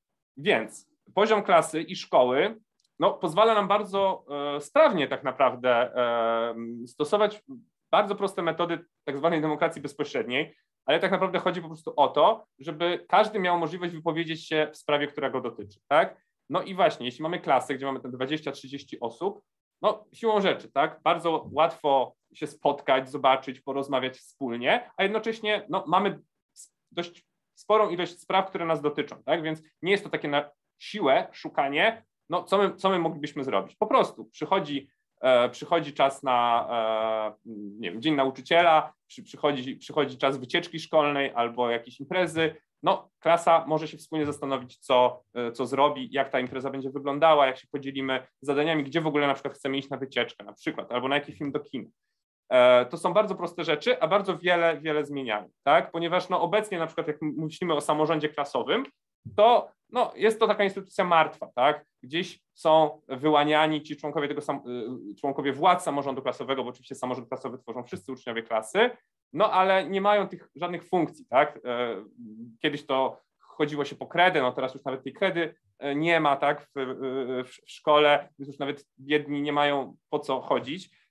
Więc poziom klasy i szkoły no, pozwala nam bardzo e, sprawnie tak naprawdę e, stosować bardzo proste metody tak zwanej demokracji bezpośredniej, ale tak naprawdę chodzi po prostu o to, żeby każdy miał możliwość wypowiedzieć się w sprawie, która go dotyczy, tak? No i właśnie, jeśli mamy klasę, gdzie mamy te dwadzieścia trzydzieści osób, no siłą rzeczy, tak? Bardzo łatwo się spotkać, zobaczyć, porozmawiać wspólnie, a jednocześnie no, mamy dość sporą ilość spraw, które nas dotyczą, tak? Więc nie jest to takie na siłę szukanie, no co my, co my moglibyśmy zrobić? Po prostu przychodzi, e, przychodzi czas na e, nie wiem, Dzień Nauczyciela, przy, przychodzi, przychodzi czas wycieczki szkolnej albo jakiejś imprezy, no klasa może się wspólnie zastanowić, co, e, co zrobi, jak ta impreza będzie wyglądała, jak się podzielimy zadaniami, gdzie w ogóle na przykład chcemy iść na wycieczkę na przykład, albo na jaki film do kina. E, to są bardzo proste rzeczy, a bardzo wiele, wiele zmieniają, tak? Ponieważ no, obecnie na przykład jak myślimy o samorządzie klasowym, to no, jest to taka instytucja martwa, tak? Gdzieś są wyłaniani ci członkowie tego sam, członkowie władz samorządu klasowego, bo oczywiście samorząd klasowy tworzą wszyscy uczniowie klasy, no ale nie mają tych żadnych funkcji, tak? Kiedyś to chodziło się po kredę, no teraz już nawet tej kredy nie ma, tak? W, w, w szkole, więc już nawet biedni nie mają po co chodzić.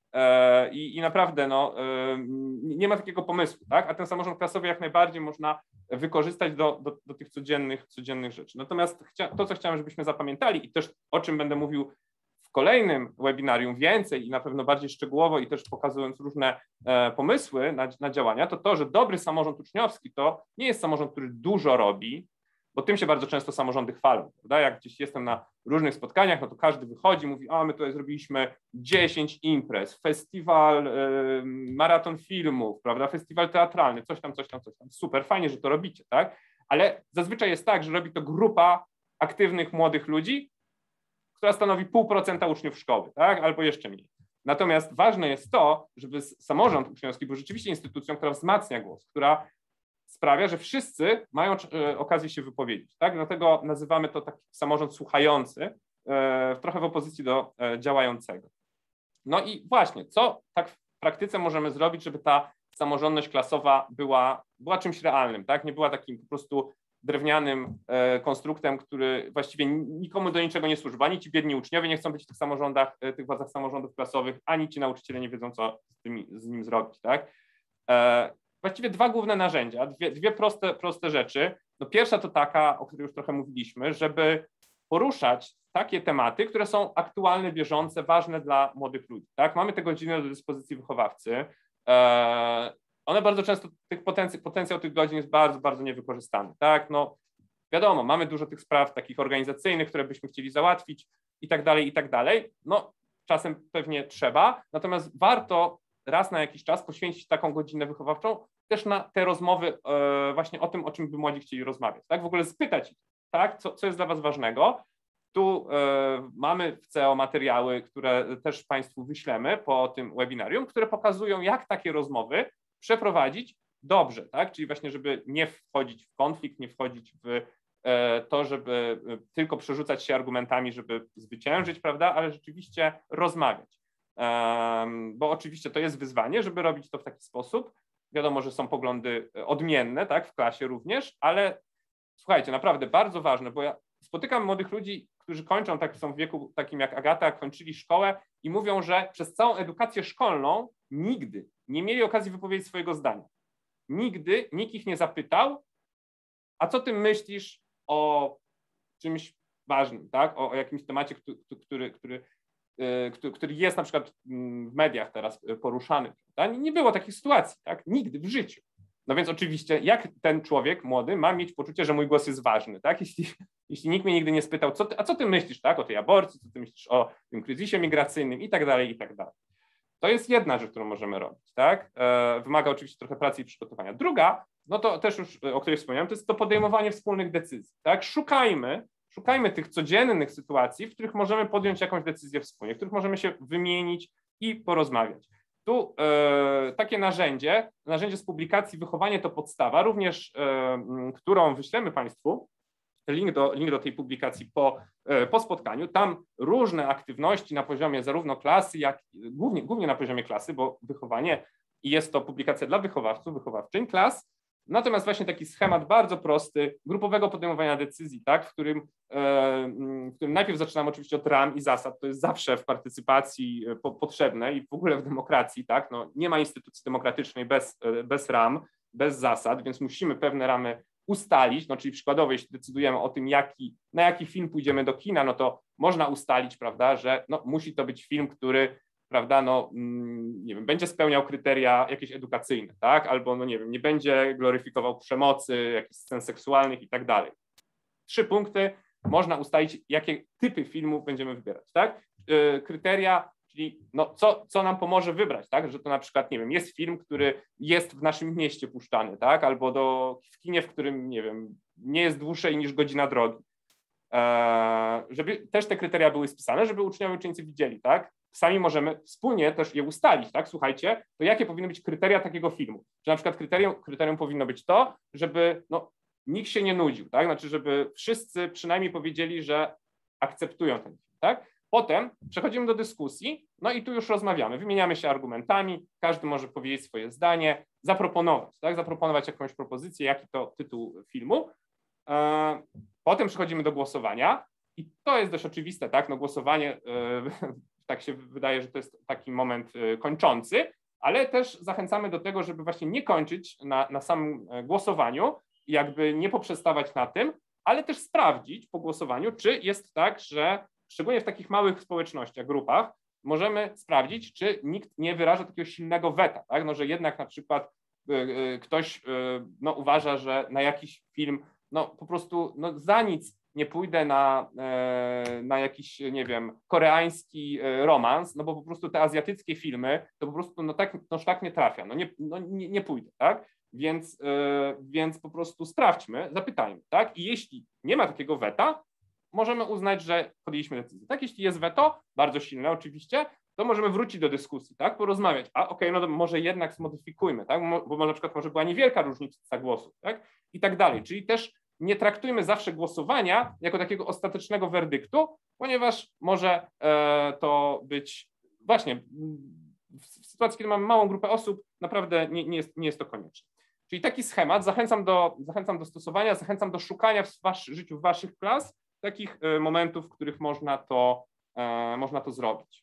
I, I naprawdę no, nie ma takiego pomysłu, tak? A ten samorząd klasowy jak najbardziej można wykorzystać do, do, do tych codziennych, codziennych rzeczy. Natomiast chcia, to, co chciałem, żebyśmy zapamiętali i też o czym będę mówił w kolejnym webinarium więcej i na pewno bardziej szczegółowo i też pokazując różne e, pomysły na, na działania, to to, że dobry samorząd uczniowski to nie jest samorząd, który dużo robi, bo tym się bardzo często samorządy chwalą, prawda? Jak gdzieś jestem na różnych spotkaniach, no to każdy wychodzi, mówi, a my tutaj zrobiliśmy dziesięć imprez, festiwal, y, maraton filmów, prawda, festiwal teatralny, coś tam, coś tam, coś tam. Super, fajnie, że to robicie, tak? Ale zazwyczaj jest tak, że robi to grupa aktywnych młodych ludzi, która stanowi pół procenta uczniów szkoły, tak? Albo jeszcze mniej. Natomiast ważne jest to, żeby samorząd uczniowski był rzeczywiście instytucją, która wzmacnia głos, która sprawia, że wszyscy mają okazję się wypowiedzieć. Tak? Dlatego nazywamy to taki samorząd słuchający, trochę w opozycji do działającego. No i właśnie, co tak w praktyce możemy zrobić, żeby ta samorządność klasowa była, była czymś realnym, tak? Nie była takim po prostu drewnianym konstruktem, który właściwie nikomu do niczego nie służy, bo ani ci biedni uczniowie nie chcą być w tych samorządach, tych władzach samorządów klasowych, ani ci nauczyciele nie wiedzą, co z, tymi, z nim zrobić. Tak? Właściwie dwa główne narzędzia, dwie, dwie proste, proste rzeczy. No pierwsza to taka, o której już trochę mówiliśmy, żeby poruszać takie tematy, które są aktualne, bieżące, ważne dla młodych ludzi. Tak? Mamy te godziny do dyspozycji wychowawcy. E, one bardzo często, tych potencjał, potencjał tych godzin jest bardzo, bardzo niewykorzystany. Tak? No, wiadomo, mamy dużo tych spraw takich organizacyjnych, które byśmy chcieli załatwić i tak dalej, i tak dalej. No, czasem pewnie trzeba, natomiast warto raz na jakiś czas poświęcić taką godzinę wychowawczą też na te rozmowy e, właśnie o tym, o czym by młodzi chcieli rozmawiać. Tak? W ogóle spytać ich, tak? co, co jest dla was ważnego. Tu e, mamy w C E O materiały, które też Państwu wyślemy po tym webinarium, które pokazują, jak takie rozmowy przeprowadzić dobrze, tak? Czyli właśnie, żeby nie wchodzić w konflikt, nie wchodzić w e, to, żeby tylko przerzucać się argumentami, żeby zwyciężyć, prawda? Ale rzeczywiście rozmawiać. Bo oczywiście to jest wyzwanie, żeby robić to w taki sposób. Wiadomo, że są poglądy odmienne, tak, w klasie również, ale słuchajcie, naprawdę bardzo ważne, bo ja spotykam młodych ludzi, którzy kończą, tak są w wieku takim jak Agata, kończyli szkołę i mówią, że przez całą edukację szkolną nigdy nie mieli okazji wypowiedzieć swojego zdania. Nigdy nikt ich nie zapytał, a co ty myślisz o czymś ważnym, tak, o, o jakimś temacie, który, który, który który jest na przykład w mediach teraz poruszany. Tak? Nie było takiej sytuacji, tak? Nigdy w życiu. No więc oczywiście, jak ten człowiek młody ma mieć poczucie, że mój głos jest ważny, tak? Jeśli, jeśli nikt mnie nigdy nie spytał, co ty, a co ty myślisz, tak? O tej aborcji, co ty myślisz o tym kryzysie migracyjnym i tak dalej, i tak dalej. To jest jedna rzecz, którą możemy robić, tak? E, wymaga oczywiście trochę pracy i przygotowania. Druga, no to też już, o której wspomniałem, to jest to podejmowanie wspólnych decyzji, tak? Szukajmy Szukajmy tych codziennych sytuacji, w których możemy podjąć jakąś decyzję wspólnie, w których możemy się wymienić i porozmawiać. Tu e, takie narzędzie, narzędzie z publikacji Wychowanie to podstawa, również e, którą wyślemy Państwu, link do, link do tej publikacji po, po spotkaniu. Tam różne aktywności na poziomie zarówno klasy, jak głównie, głównie na poziomie klasy, bo wychowanie i jest to publikacja dla wychowawców, wychowawczyń klas. Natomiast właśnie taki schemat bardzo prosty, grupowego podejmowania decyzji, tak, w którym, w którym najpierw zaczynamy oczywiście od ram i zasad, to jest zawsze w partycypacji po, potrzebne i w ogóle w demokracji, tak, no, nie ma instytucji demokratycznej bez, bez ram, bez zasad, więc musimy pewne ramy ustalić, no czyli przykładowo, jeśli decydujemy o tym, jaki, na jaki film pójdziemy do kina, no to można ustalić, prawda, że no, musi to być film, który, prawda, no, nie wiem, będzie spełniał kryteria jakieś edukacyjne, tak, albo, no nie wiem, nie będzie gloryfikował przemocy, jakichś scen seksualnych i tak dalej. Trzy punkty, można ustalić, jakie typy filmów będziemy wybierać, tak, kryteria, czyli no, co, co nam pomoże wybrać, tak, że to na przykład, nie wiem, jest film, który jest w naszym mieście puszczany, tak, albo do, w kinie, w którym, nie wiem, nie jest dłuższej niż godzina drogi. Eee, żeby też te kryteria były spisane, żeby uczniowie i uczennice widzieli, tak, sami możemy wspólnie też je ustalić, tak, słuchajcie, to jakie powinny być kryteria takiego filmu, że na przykład kryterium, kryterium powinno być to, żeby, no, nikt się nie nudził, tak, znaczy, żeby wszyscy przynajmniej powiedzieli, że akceptują ten film, tak. Potem przechodzimy do dyskusji, no i tu już rozmawiamy, wymieniamy się argumentami, każdy może powiedzieć swoje zdanie, zaproponować, tak, zaproponować jakąś propozycję, jaki to tytuł filmu. Potem przechodzimy do głosowania i to jest dość oczywiste, tak, no głosowanie, tak się wydaje, że to jest taki moment kończący, ale też zachęcamy do tego, żeby właśnie nie kończyć na, na samym głosowaniu i jakby nie poprzestawać na tym, ale też sprawdzić po głosowaniu, czy jest tak, że szczególnie w takich małych społecznościach, grupach, możemy sprawdzić, czy nikt nie wyraża takiego silnego weta, tak? No, że jednak na przykład y, y, ktoś y, no, uważa, że na jakiś film, no po prostu no, za nic nie pójdę na, y, na jakiś, nie wiem, koreański y, romans, no bo po prostu te azjatyckie filmy, to po prostu no tak, no, tak nie trafia, no nie, no, nie, nie pójdę, tak? Więc, y, więc po prostu sprawdźmy, zapytajmy, tak? I jeśli nie ma takiego weta, możemy uznać, że podjęliśmy decyzję. Tak, jeśli jest weto, bardzo silne oczywiście, to możemy wrócić do dyskusji, tak, porozmawiać. A okej, okay, no to może jednak zmodyfikujmy, tak, bo na przykład może była niewielka różnica głosów, tak, i tak dalej. Czyli też nie traktujmy zawsze głosowania jako takiego ostatecznego werdyktu, ponieważ może e, to być właśnie w sytuacji, kiedy mamy małą grupę osób, naprawdę nie, nie, jest, nie jest to konieczne. Czyli taki schemat, zachęcam do, zachęcam do stosowania, zachęcam do szukania w wasz, życiu w waszych klas takich momentów, w których można to, e, można to zrobić.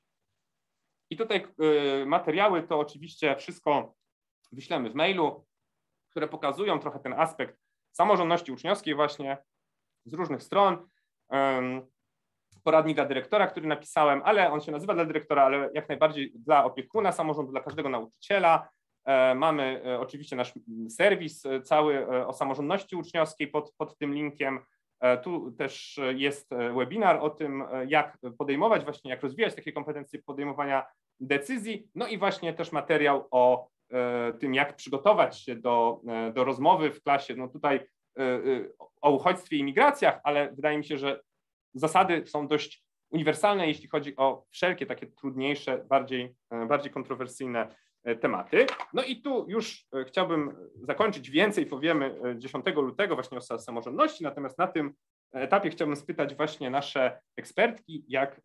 I tutaj e, materiały to oczywiście wszystko wyślemy w mailu, które pokazują trochę ten aspekt samorządności uczniowskiej właśnie z różnych stron. E, poradnik dla dyrektora, który napisałem, ale on się nazywa dla dyrektora, ale jak najbardziej dla opiekuna samorządu, dla każdego nauczyciela. E, mamy e, oczywiście nasz serwis e, cały e, o samorządności uczniowskiej pod, pod tym linkiem. Tu też jest webinar o tym, jak podejmować, właśnie jak rozwijać takie kompetencje podejmowania decyzji, no i właśnie też materiał o tym, jak przygotować się do, do rozmowy w klasie, no tutaj o uchodźstwie i migracjach, ale wydaje mi się, że zasady są dość uniwersalne, jeśli chodzi o wszelkie takie trudniejsze, bardziej, bardziej kontrowersyjne tematy. No i tu już chciałbym zakończyć, więcej powiemy dziesiątego lutego właśnie o samorządności, natomiast na tym etapie chciałbym spytać właśnie nasze ekspertki, jak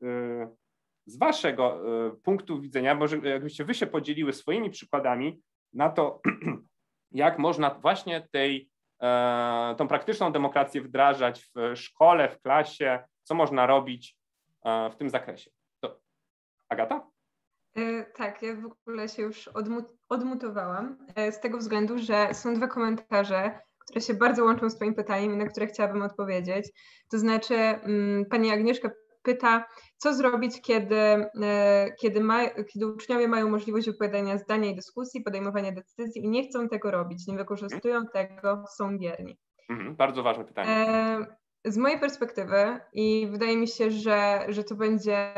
z waszego punktu widzenia, może jakbyście wy się podzieliły swoimi przykładami na to, jak można właśnie tej, tą praktyczną demokrację wdrażać w szkole, w klasie, co można robić w tym zakresie. To Agata? Tak, ja w ogóle się już odmu odmutowałam z tego względu, że są dwa komentarze, które się bardzo łączą z twoim pytaniem i na które chciałabym odpowiedzieć. To znaczy pani Agnieszka pyta, co zrobić, kiedy, kiedy, ma, kiedy uczniowie mają możliwość wypowiadania zdania i dyskusji, podejmowania decyzji i nie chcą tego robić, nie wykorzystują tego, są bierni. Mhm, bardzo ważne pytanie. Z mojej perspektywy i wydaje mi się, że, że to będzie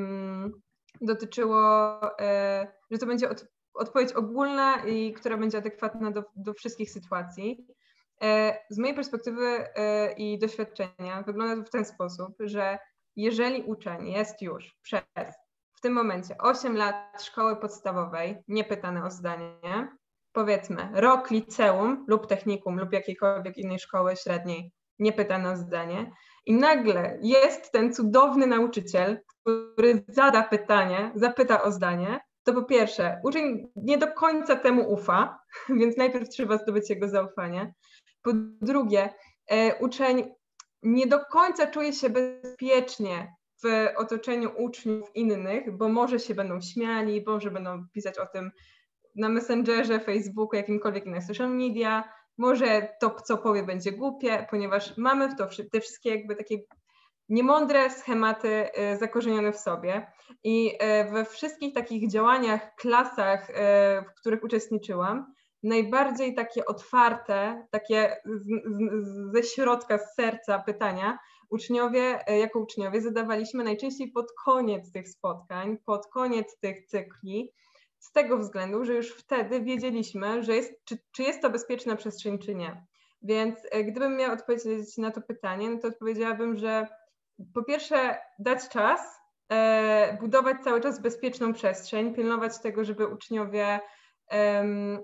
dotyczyło, że to będzie od, odpowiedź ogólna i która będzie adekwatna do, do wszystkich sytuacji. Z mojej perspektywy i doświadczenia wygląda to w ten sposób, że jeżeli uczeń jest już przez w tym momencie osiem lat szkoły podstawowej, nie pytany o zdanie, powiedzmy rok liceum lub technikum lub jakiejkolwiek innej szkoły średniej nie pyta nas o zdanie. I nagle jest ten cudowny nauczyciel, który zada pytanie, zapyta o zdanie, to po pierwsze, uczeń nie do końca temu ufa, więc najpierw trzeba zdobyć jego zaufanie. Po drugie, uczeń nie do końca czuje się bezpiecznie w otoczeniu uczniów innych, bo może się będą śmiali, może będą pisać o tym na Messengerze, Facebooku, jakimkolwiek innych social media, może to, co powie, będzie głupie, ponieważ mamy w to te wszystkie jakby takie niemądre schematy zakorzenione w sobie i we wszystkich takich działaniach, klasach, w których uczestniczyłam, najbardziej takie otwarte, takie z, z, ze środka, z serca pytania uczniowie, jako uczniowie zadawaliśmy najczęściej pod koniec tych spotkań, pod koniec tych cykli, z tego względu, że już wtedy wiedzieliśmy, że jest, czy, czy jest to bezpieczna przestrzeń, czy nie. Więc gdybym miała odpowiedzieć na to pytanie, no to odpowiedziałabym, że po pierwsze dać czas, e, budować cały czas bezpieczną przestrzeń, pilnować tego, żeby uczniowie, e,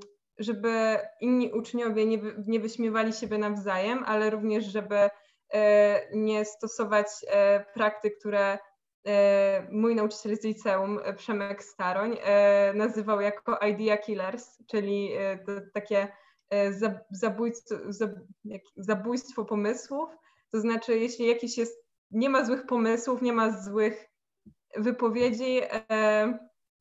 żeby inni uczniowie nie, nie wyśmiewali siebie nawzajem, ale również, żeby e, nie stosować e, praktyk, które e, mój nauczyciel z liceum, Przemek Staroń, e, nazywał jako idea killers, czyli e, to, takie e, zabójstwo, zabójstwo pomysłów. To znaczy, jeśli jakiś jest nie ma złych pomysłów, nie ma złych wypowiedzi e,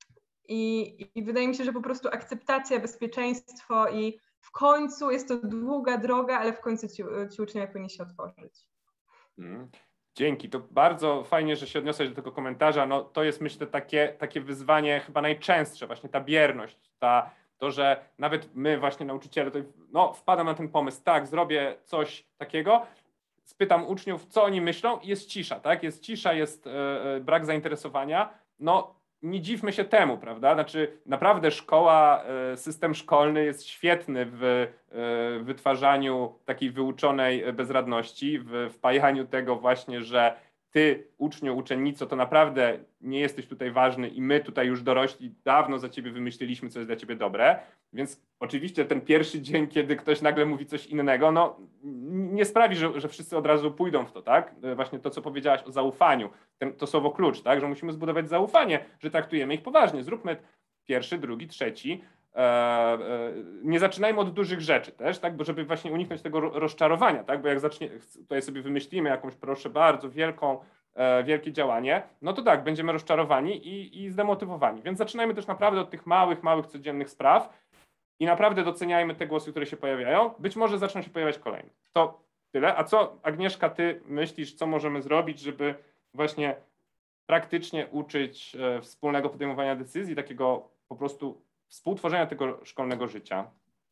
i, i wydaje mi się, że po prostu akceptacja, bezpieczeństwo i w końcu jest to długa droga, ale w końcu ci, ci uczniowie powinni się otworzyć. Mm. Dzięki, to bardzo fajnie, że się odniosłeś do tego komentarza. No, to jest, myślę, takie, takie wyzwanie chyba najczęstsze, właśnie ta bierność, ta, to, że nawet my właśnie nauczyciele, to, no, wpadam na ten pomysł, tak, zrobię coś takiego, spytam uczniów, co oni myślą i jest cisza, tak? Jest cisza, jest e, brak zainteresowania. No nie dziwmy się temu, prawda? Znaczy naprawdę szkoła, e, system szkolny jest świetny w e, wytwarzaniu takiej wyuczonej bezradności, w wpajaniu tego właśnie, że ty, uczniu, uczennico, to naprawdę nie jesteś tutaj ważny i my tutaj już dorośli dawno za ciebie wymyśliliśmy, co jest dla ciebie dobre. Więc oczywiście ten pierwszy dzień, kiedy ktoś nagle mówi coś innego, no nie sprawi, że, że wszyscy od razu pójdą w to, tak? Właśnie to, co powiedziałaś o zaufaniu, ten, to słowo klucz, tak? Że musimy zbudować zaufanie, że traktujemy ich poważnie. Zróbmy pierwszy, drugi, trzeci. E, e, nie zaczynajmy od dużych rzeczy też, tak? Bo żeby właśnie uniknąć tego rozczarowania, tak? Bo jak zacznie, tutaj sobie wymyślimy jakąś, proszę bardzo, wielką, e, wielkie działanie, no to tak, będziemy rozczarowani i, i zdemotywowani. Więc zaczynajmy też naprawdę od tych małych, małych, codziennych spraw. I naprawdę doceniajmy te głosy, które się pojawiają. Być może zaczną się pojawiać kolejne. To tyle. A co, Agnieszka, ty myślisz, co możemy zrobić, żeby właśnie praktycznie uczyć e, wspólnego podejmowania decyzji, takiego po prostu współtworzenia tego szkolnego życia?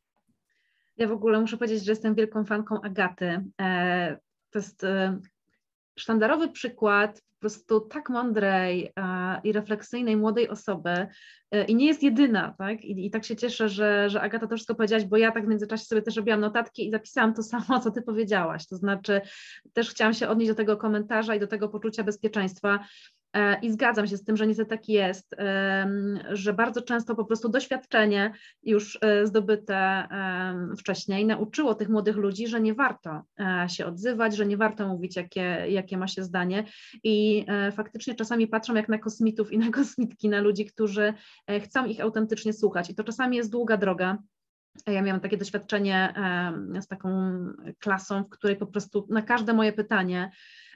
Ja w ogóle muszę powiedzieć, że jestem wielką fanką Agaty. E, to jest e, sztandarowy przykład po prostu tak mądrej a, i refleksyjnej młodej osoby e, i nie jest jedyna, tak? I, i tak się cieszę, że, że Agata to wszystko powiedziałaś, bo ja tak w międzyczasie sobie też robiłam notatki i zapisałam to samo, co ty powiedziałaś, to znaczy też chciałam się odnieść do tego komentarza i do tego poczucia bezpieczeństwa. I zgadzam się z tym, że niestety tak jest, że bardzo często po prostu doświadczenie już zdobyte wcześniej nauczyło tych młodych ludzi, że nie warto się odzywać, że nie warto mówić, jakie, jakie ma się zdanie i faktycznie czasami patrzą jak na kosmitów i na kosmitki, na ludzi, którzy chcą ich autentycznie słuchać i to czasami jest długa droga. Ja miałam takie doświadczenie z taką klasą, w której po prostu na każde moje pytanie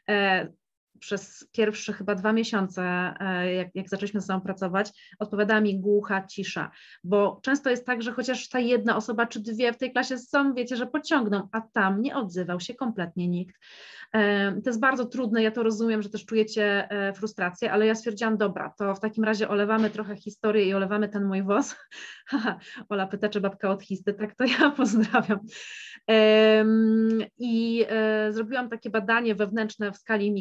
przez pierwsze chyba dwa miesiące, jak, jak zaczęliśmy ze sobą pracować, odpowiadała mi głucha cisza, bo często jest tak, że chociaż ta jedna osoba czy dwie w tej klasie są, wiecie, że pociągną, a tam nie odzywał się kompletnie nikt. To jest bardzo trudne, ja to rozumiem, że też czujecie frustrację, ale ja stwierdziłam, dobra, to w takim razie olewamy trochę historię i olewamy ten mój wąs. Ola pyta, czy babka od histy, tak to ja pozdrawiam. I zrobiłam takie badanie wewnętrzne w skali mikro, to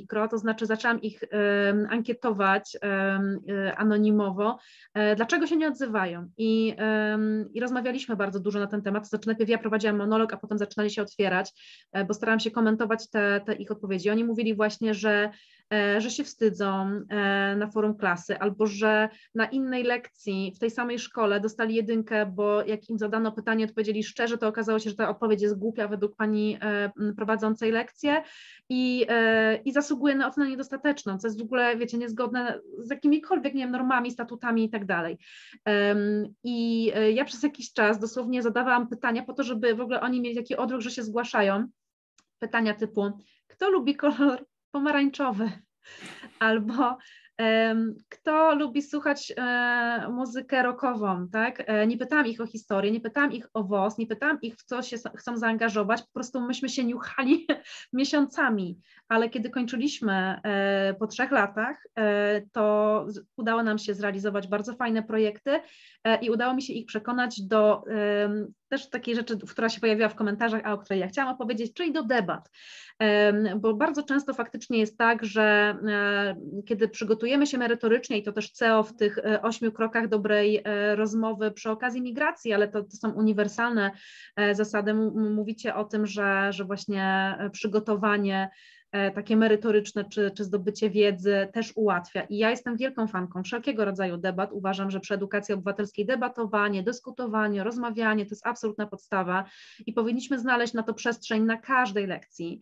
znaczy zaczęłam ich um, ankietować um, anonimowo, um, dlaczego się nie odzywają. I, um, I rozmawialiśmy bardzo dużo na ten temat, to znaczy najpierw ja prowadziłam monolog, a potem zaczynali się otwierać, bo starałam się komentować te, te ich odpowiedzi. Oni mówili właśnie, że że się wstydzą na forum klasy, albo że na innej lekcji w tej samej szkole dostali jedynkę, bo jak im zadano pytanie, odpowiedzieli szczerze, to okazało się, że ta odpowiedź jest głupia według pani prowadzącej lekcję i, i zasługuje na ocenę niedostateczną, co jest w ogóle, wiecie, niezgodne z jakimikolwiek, nie wiem, normami, statutami i tak dalej. I ja przez jakiś czas dosłownie zadawałam pytania po to, żeby w ogóle oni mieli taki odruch, że się zgłaszają. Pytania typu, kto lubi kolor pomarańczowy, albo um, kto lubi słuchać e, muzykę rockową, tak? E, nie pytałam ich o historię, nie pytałam ich o W O S, nie pytałam ich, w co się chcą zaangażować, po prostu myśmy się niuchali miesiącami, ale kiedy kończyliśmy e, po trzech latach, e, to udało nam się zrealizować bardzo fajne projekty e, i udało mi się ich przekonać do e, też takiej rzeczy, która się pojawiła w komentarzach, a o której ja chciałam opowiedzieć, czyli do debat. Bo bardzo często faktycznie jest tak, że kiedy przygotujemy się merytorycznie, i to też C E O w tych ośmiu krokach dobrej rozmowy przy okazji migracji, ale to, to są uniwersalne zasady, mówicie o tym, że, że właśnie przygotowanie takie merytoryczne czy, czy zdobycie wiedzy też ułatwia. I ja jestem wielką fanką wszelkiego rodzaju debat. Uważam, że przy edukacji obywatelskiej debatowanie, dyskutowanie, rozmawianie to jest absolutna podstawa i powinniśmy znaleźć na to przestrzeń na każdej lekcji.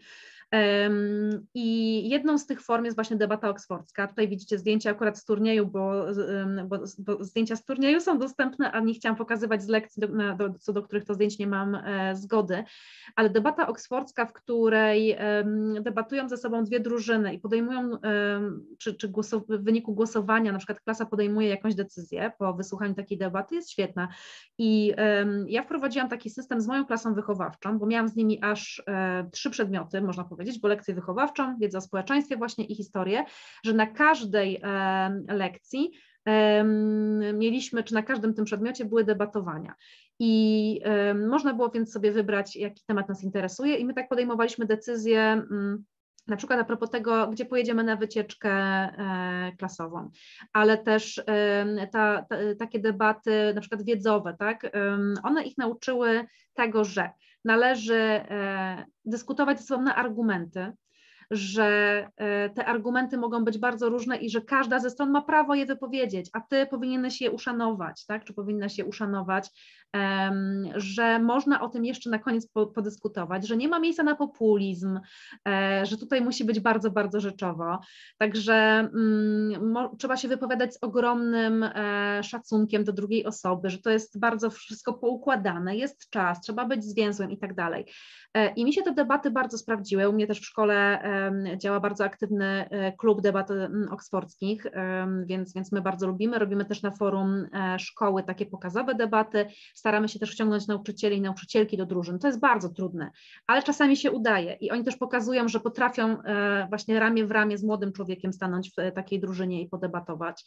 I jedną z tych form jest właśnie debata oksfordzka. Tutaj widzicie zdjęcia akurat z turnieju, bo, bo, bo zdjęcia z turnieju są dostępne, a nie chciałam pokazywać z lekcji, do, na, do, co do których to zdjęć nie mam e, zgody, ale debata oksfordzka, w której e, debatują ze sobą dwie drużyny i podejmują, e, czy, czy głosow, w wyniku głosowania, na przykład klasa podejmuje jakąś decyzję po wysłuchaniu takiej debaty, jest świetna. I e, ja wprowadziłam taki system z moją klasą wychowawczą, bo miałam z nimi aż e, trzy przedmioty, można powiedzieć, bo lekcję wychowawczą, wiedzę o społeczeństwie właśnie i historię, że na każdej e, lekcji e, mieliśmy, czy na każdym tym przedmiocie były debatowania. I e, można było więc sobie wybrać, jaki temat nas interesuje i my tak podejmowaliśmy decyzję, m, na przykład a propos tego, gdzie pojedziemy na wycieczkę e, klasową, ale też e, ta, ta, takie debaty na przykład wiedzowe, tak, e, one ich nauczyły tego, że należy e, dyskutować ze sobą na argumenty, że e, te argumenty mogą być bardzo różne i że każda ze stron ma prawo je wypowiedzieć, a ty powinieneś je uszanować, tak, czy powinnaś je uszanować, e, że można o tym jeszcze na koniec po, podyskutować, że nie ma miejsca na populizm, e, że tutaj musi być bardzo, bardzo rzeczowo, także mm, mo, trzeba się wypowiadać z ogromnym e, szacunkiem do drugiej osoby, że to jest bardzo wszystko poukładane, jest czas, trzeba być zwięzłym i tak dalej. E, I mi się te debaty bardzo sprawdziły, u mnie też w szkole e, działa bardzo aktywny klub debat oksfordzkich, więc, więc my bardzo lubimy, robimy też na forum szkoły takie pokazowe debaty, staramy się też wciągnąć nauczycieli i nauczycielki do drużyn, to jest bardzo trudne, ale czasami się udaje i oni też pokazują, że potrafią właśnie ramię w ramię z młodym człowiekiem stanąć w takiej drużynie i podebatować.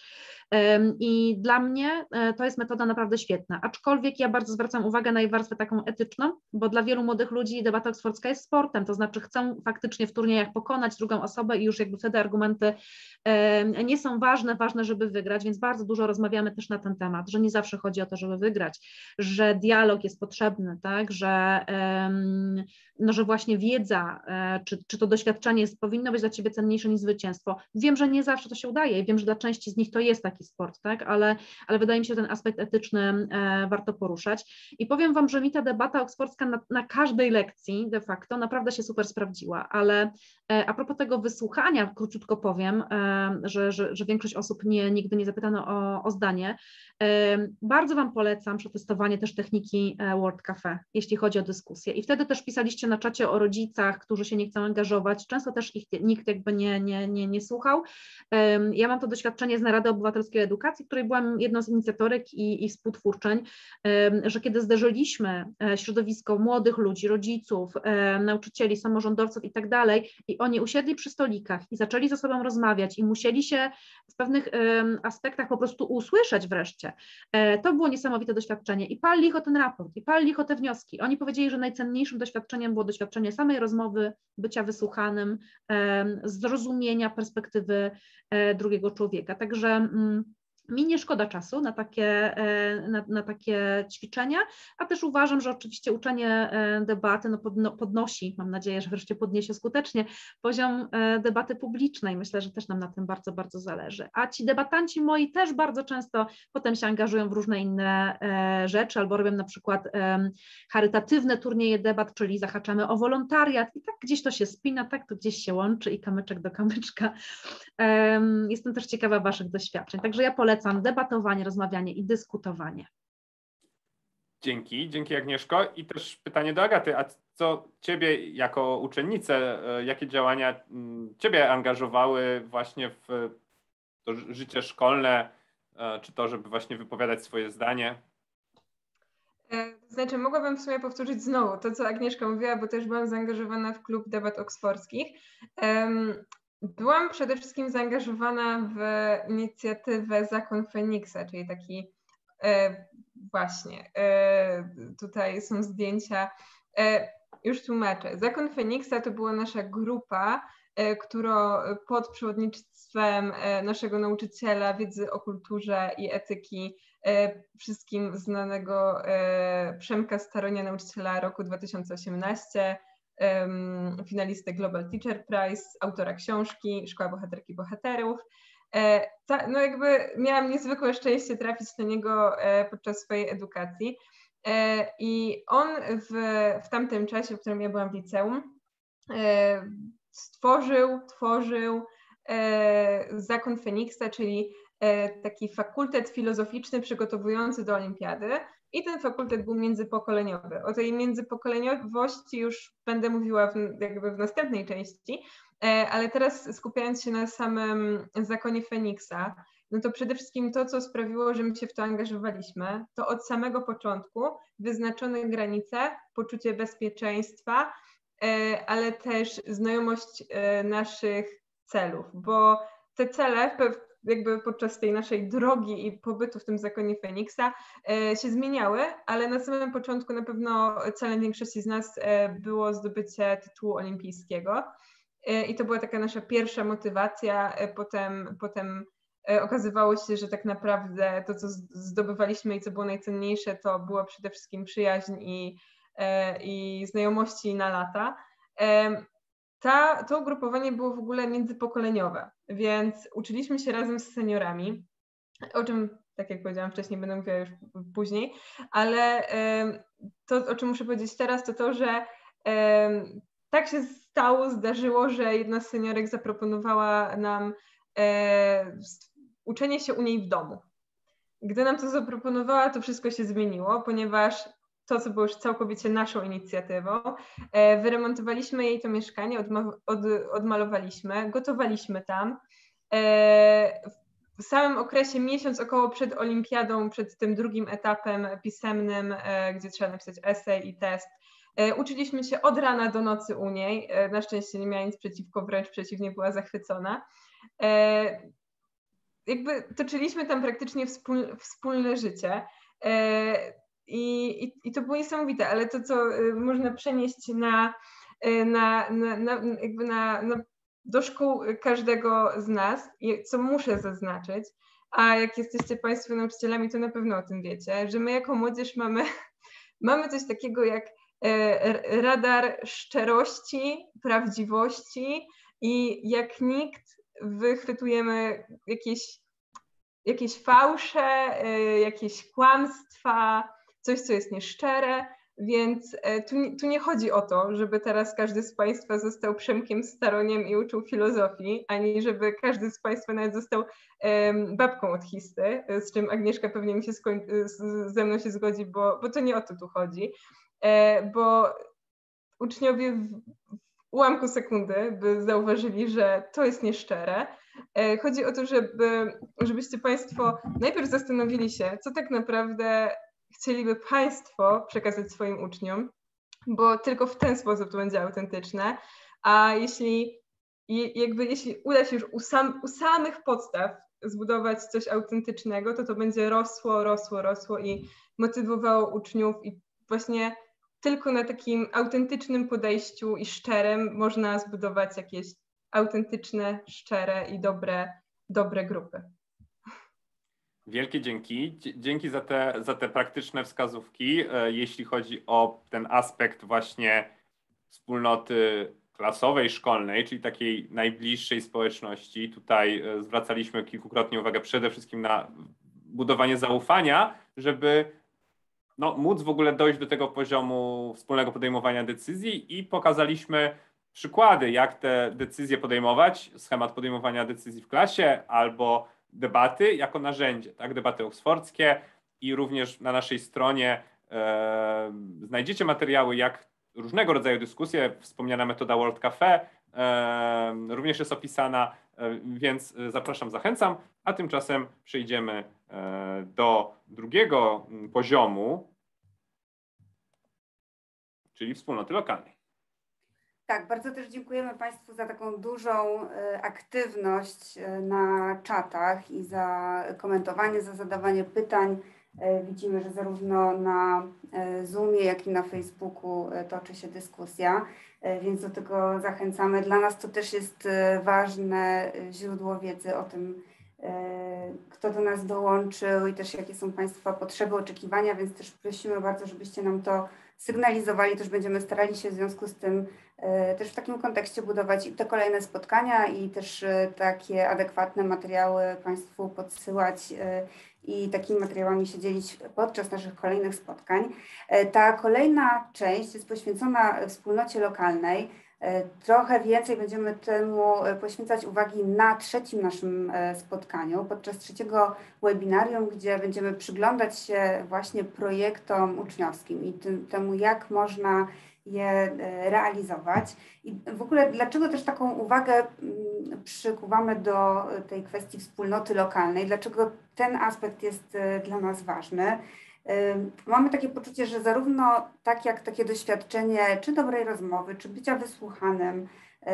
I dla mnie to jest metoda naprawdę świetna, aczkolwiek ja bardzo zwracam uwagę na jej warstwę taką etyczną, bo dla wielu młodych ludzi debata oksfordzka jest sportem, to znaczy chcą faktycznie w turniejach pokonać drugą osobę i już jakby wtedy argumenty e, nie są ważne, ważne, żeby wygrać, więc bardzo dużo rozmawiamy też na ten temat, że nie zawsze chodzi o to, żeby wygrać, że dialog jest potrzebny, tak, że, e, no, że właśnie wiedza, e, czy, czy to doświadczenie jest, powinno być dla ciebie cenniejsze niż zwycięstwo. Wiem, że nie zawsze to się udaje i wiem, że dla części z nich to jest taki sport, tak, ale, ale wydaje mi się, że ten aspekt etyczny e, warto poruszać i powiem wam, że mi ta debata oksfordzka na, na każdej lekcji de facto naprawdę się super sprawdziła, ale a propos tego wysłuchania, króciutko powiem, że, że, że większość osób nie, nigdy nie zapytano o, o zdanie. Bardzo wam polecam przetestowanie też techniki Word Cafe, jeśli chodzi o dyskusję. I wtedy też pisaliście na czacie o rodzicach, którzy się nie chcą angażować. Często też ich nikt jakby nie, nie, nie, nie słuchał. Ja mam to doświadczenie z Narady Obywatelskiej Edukacji, której byłam jedną z inicjatorek i, i współtwórczyń, że kiedy zderzyliśmy środowisko młodych ludzi, rodziców, nauczycieli, samorządowców i tak dalej, i i oni usiedli przy stolikach i zaczęli ze sobą rozmawiać i musieli się w pewnych um, aspektach po prostu usłyszeć wreszcie, e, to było niesamowite doświadczenie i palli ich o ten raport, i palli ich o te wnioski. Oni powiedzieli, że najcenniejszym doświadczeniem było doświadczenie samej rozmowy, bycia wysłuchanym, e, zrozumienia perspektywy e, drugiego człowieka. Także mm, mi nie szkoda czasu na takie, na, na takie ćwiczenia, a też uważam, że oczywiście uczenie debaty no podno, podnosi, mam nadzieję, że wreszcie podniesie skutecznie poziom debaty publicznej. Myślę, że też nam na tym bardzo, bardzo zależy. A ci debatanci moi też bardzo często potem się angażują w różne inne rzeczy, albo robią na przykład charytatywne turnieje debat, czyli zahaczamy o wolontariat i tak gdzieś to się spina, tak to gdzieś się łączy i kamyczek do kamyczka. Jestem też ciekawa waszych doświadczeń, także ja polecam Polecam debatowanie, rozmawianie i dyskutowanie. Dzięki, dzięki Agnieszko. I też pytanie do Agaty, a co ciebie jako uczennicę, jakie działania ciebie angażowały właśnie w to życie szkolne, czy to, żeby właśnie wypowiadać swoje zdanie? Znaczy, mogłabym w sumie powtórzyć znowu to, co Agnieszka mówiła, bo też byłam zaangażowana w klub debat oksfordzkich. Byłam przede wszystkim zaangażowana w inicjatywę Zakon Feniksa, czyli taki e, właśnie, e, tutaj są zdjęcia, e, już tłumaczę. Zakon Feniksa to była nasza grupa, e, która pod przewodnictwem e, naszego nauczyciela wiedzy o kulturze i etyki, e, wszystkim znanego e, Przemka Staronia, nauczyciela roku dwa tysiące osiemnastego, Um, finalistę Global Teacher Prize, autora książki Szkoła Bohaterki Bohaterów. E, ta, no jakby miałam niezwykłe szczęście trafić na niego e, podczas swojej edukacji e, i on w, w tamtym czasie, w którym ja byłam w liceum, e, stworzył, tworzył e, Zakon Feniksa, czyli e, taki fakultet filozoficzny przygotowujący do olimpiady. I ten fakultet był międzypokoleniowy. O tej międzypokoleniowości już będę mówiła w, jakby w następnej części, ale teraz skupiając się na samym Zakonie Feniksa, no to przede wszystkim to, co sprawiło, że my się w to angażowaliśmy, to od samego początku wyznaczone granice, poczucie bezpieczeństwa, ale też znajomość naszych celów, bo te cele jakby podczas tej naszej drogi i pobytu w tym Zakonie Feniksa e, się zmieniały, ale na samym początku na pewno celem większości z nas e, było zdobycie tytułu olimpijskiego e, i to była taka nasza pierwsza motywacja, e, potem, potem e, okazywało się, że tak naprawdę to, co zdobywaliśmy i co było najcenniejsze, to była przede wszystkim przyjaźń i, e, i znajomości na lata. E, Ta, to ugrupowanie było w ogóle międzypokoleniowe, więc uczyliśmy się razem z seniorami, o czym, tak jak powiedziałam wcześniej, będę mówiła już później, ale to, o czym muszę powiedzieć teraz, to to, że tak się stało, zdarzyło, że jedna z seniorek zaproponowała nam uczenie się u niej w domu. Gdy nam to zaproponowała, to wszystko się zmieniło, ponieważ to, co było już całkowicie naszą inicjatywą. Wyremontowaliśmy jej to mieszkanie, odma- od, odmalowaliśmy, gotowaliśmy tam. W samym okresie, miesiąc około przed olimpiadą, przed tym drugim etapem pisemnym, gdzie trzeba napisać esej i test, uczyliśmy się od rana do nocy u niej. Na szczęście nie miała nic przeciwko, wręcz przeciwnie, była zachwycona. Jakby toczyliśmy tam praktycznie wspól, wspólne życie. I, i, I to było niesamowite, ale to, co y, można przenieść na, y, na, na, na, jakby na, na, do szkół każdego z nas, co muszę zaznaczyć, a jak jesteście Państwo nauczycielami, to na pewno o tym wiecie, że my jako młodzież mamy, mamy coś takiego jak y, radar szczerości, prawdziwości i jak nikt wychwytujemy jakieś, jakieś fałsze, y, jakieś kłamstwa, coś, co jest nieszczere, więc tu, tu nie chodzi o to, żeby teraz każdy z Państwa został Przemkiem Staroniem i uczył filozofii, ani żeby każdy z Państwa nawet został um, babką od histy, z czym Agnieszka pewnie mi się skoń- z, ze mną się zgodzi, bo, bo to nie o to tu chodzi, e, bo uczniowie w, w ułamku sekundy by zauważyli, że to jest nieszczere. E, chodzi o to, żeby, żebyście Państwo najpierw zastanowili się, co tak naprawdę chcieliby Państwo przekazać swoim uczniom, bo tylko w ten sposób to będzie autentyczne, a jeśli I jakby jeśli uda się już u, sam, u samych podstaw zbudować coś autentycznego, to to będzie rosło, rosło, rosło i motywowało uczniów i właśnie tylko na takim autentycznym podejściu i szczerym można zbudować jakieś autentyczne, szczere i dobre, dobre grupy. Wielkie dzięki. Dzięki za te, za te praktyczne wskazówki, jeśli chodzi o ten aspekt właśnie wspólnoty klasowej, szkolnej, czyli takiej najbliższej społeczności. Tutaj zwracaliśmy kilkukrotnie uwagę przede wszystkim na budowanie zaufania, żeby no, móc w ogóle dojść do tego poziomu wspólnego podejmowania decyzji i pokazaliśmy przykłady, jak te decyzje podejmować, schemat podejmowania decyzji w klasie albo debaty jako narzędzie, tak? Debaty oksfordzkie i również na naszej stronie e, znajdziecie materiały, jak różnego rodzaju dyskusje, wspomniana metoda World Cafe e, również jest opisana, e, więc zapraszam, zachęcam, a tymczasem przejdziemy e, do drugiego poziomu, czyli wspólnoty lokalnej. Tak, bardzo też dziękujemy Państwu za taką dużą aktywność na czatach i za komentowanie, za zadawanie pytań. Widzimy, że zarówno na Zoomie, jak i na Facebooku toczy się dyskusja, więc do tego zachęcamy. Dla nas to też jest ważne źródło wiedzy o tym, kto do nas dołączył i też jakie są Państwa potrzeby, oczekiwania, więc też prosimy bardzo, żebyście nam to sygnalizowali. Też będziemy starali się w związku z tym też w takim kontekście budować i te kolejne spotkania i też takie adekwatne materiały Państwu podsyłać i takimi materiałami się dzielić podczas naszych kolejnych spotkań. Ta kolejna część jest poświęcona wspólnocie lokalnej. Trochę więcej będziemy temu poświęcać uwagi na trzecim naszym spotkaniu, podczas trzeciego webinarium, gdzie będziemy przyglądać się właśnie projektom uczniowskim i tym, temu, jak można je realizować. I w ogóle dlaczego też taką uwagę przykuwamy do tej kwestii wspólnoty lokalnej, dlaczego ten aspekt jest dla nas ważny. Mamy takie poczucie, że zarówno tak jak takie doświadczenie czy dobrej rozmowy, czy bycia wysłuchanym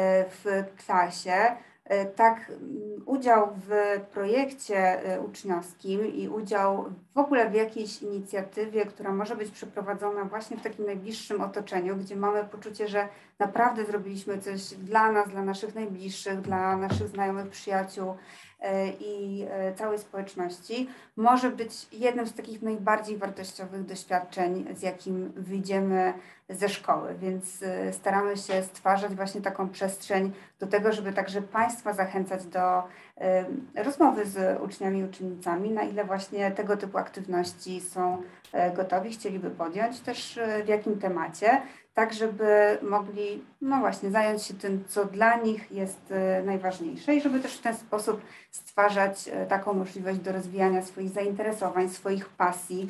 w klasie, tak udział w projekcie uczniowskim i udział w ogóle w jakiejś inicjatywie, która może być przeprowadzona właśnie w takim najbliższym otoczeniu, gdzie mamy poczucie, że naprawdę zrobiliśmy coś dla nas, dla naszych najbliższych, dla naszych znajomych, przyjaciół i całej społeczności, może być jednym z takich najbardziej wartościowych doświadczeń, z jakim wyjdziemy ze szkoły, więc staramy się stwarzać właśnie taką przestrzeń do tego, żeby także Państwa zachęcać do rozmowy z uczniami i uczennicami, na ile właśnie tego typu aktywności są gotowi, chcieliby podjąć, też w jakim temacie, tak żeby mogli no właśnie zająć się tym, co dla nich jest najważniejsze i żeby też w ten sposób stwarzać taką możliwość do rozwijania swoich zainteresowań, swoich pasji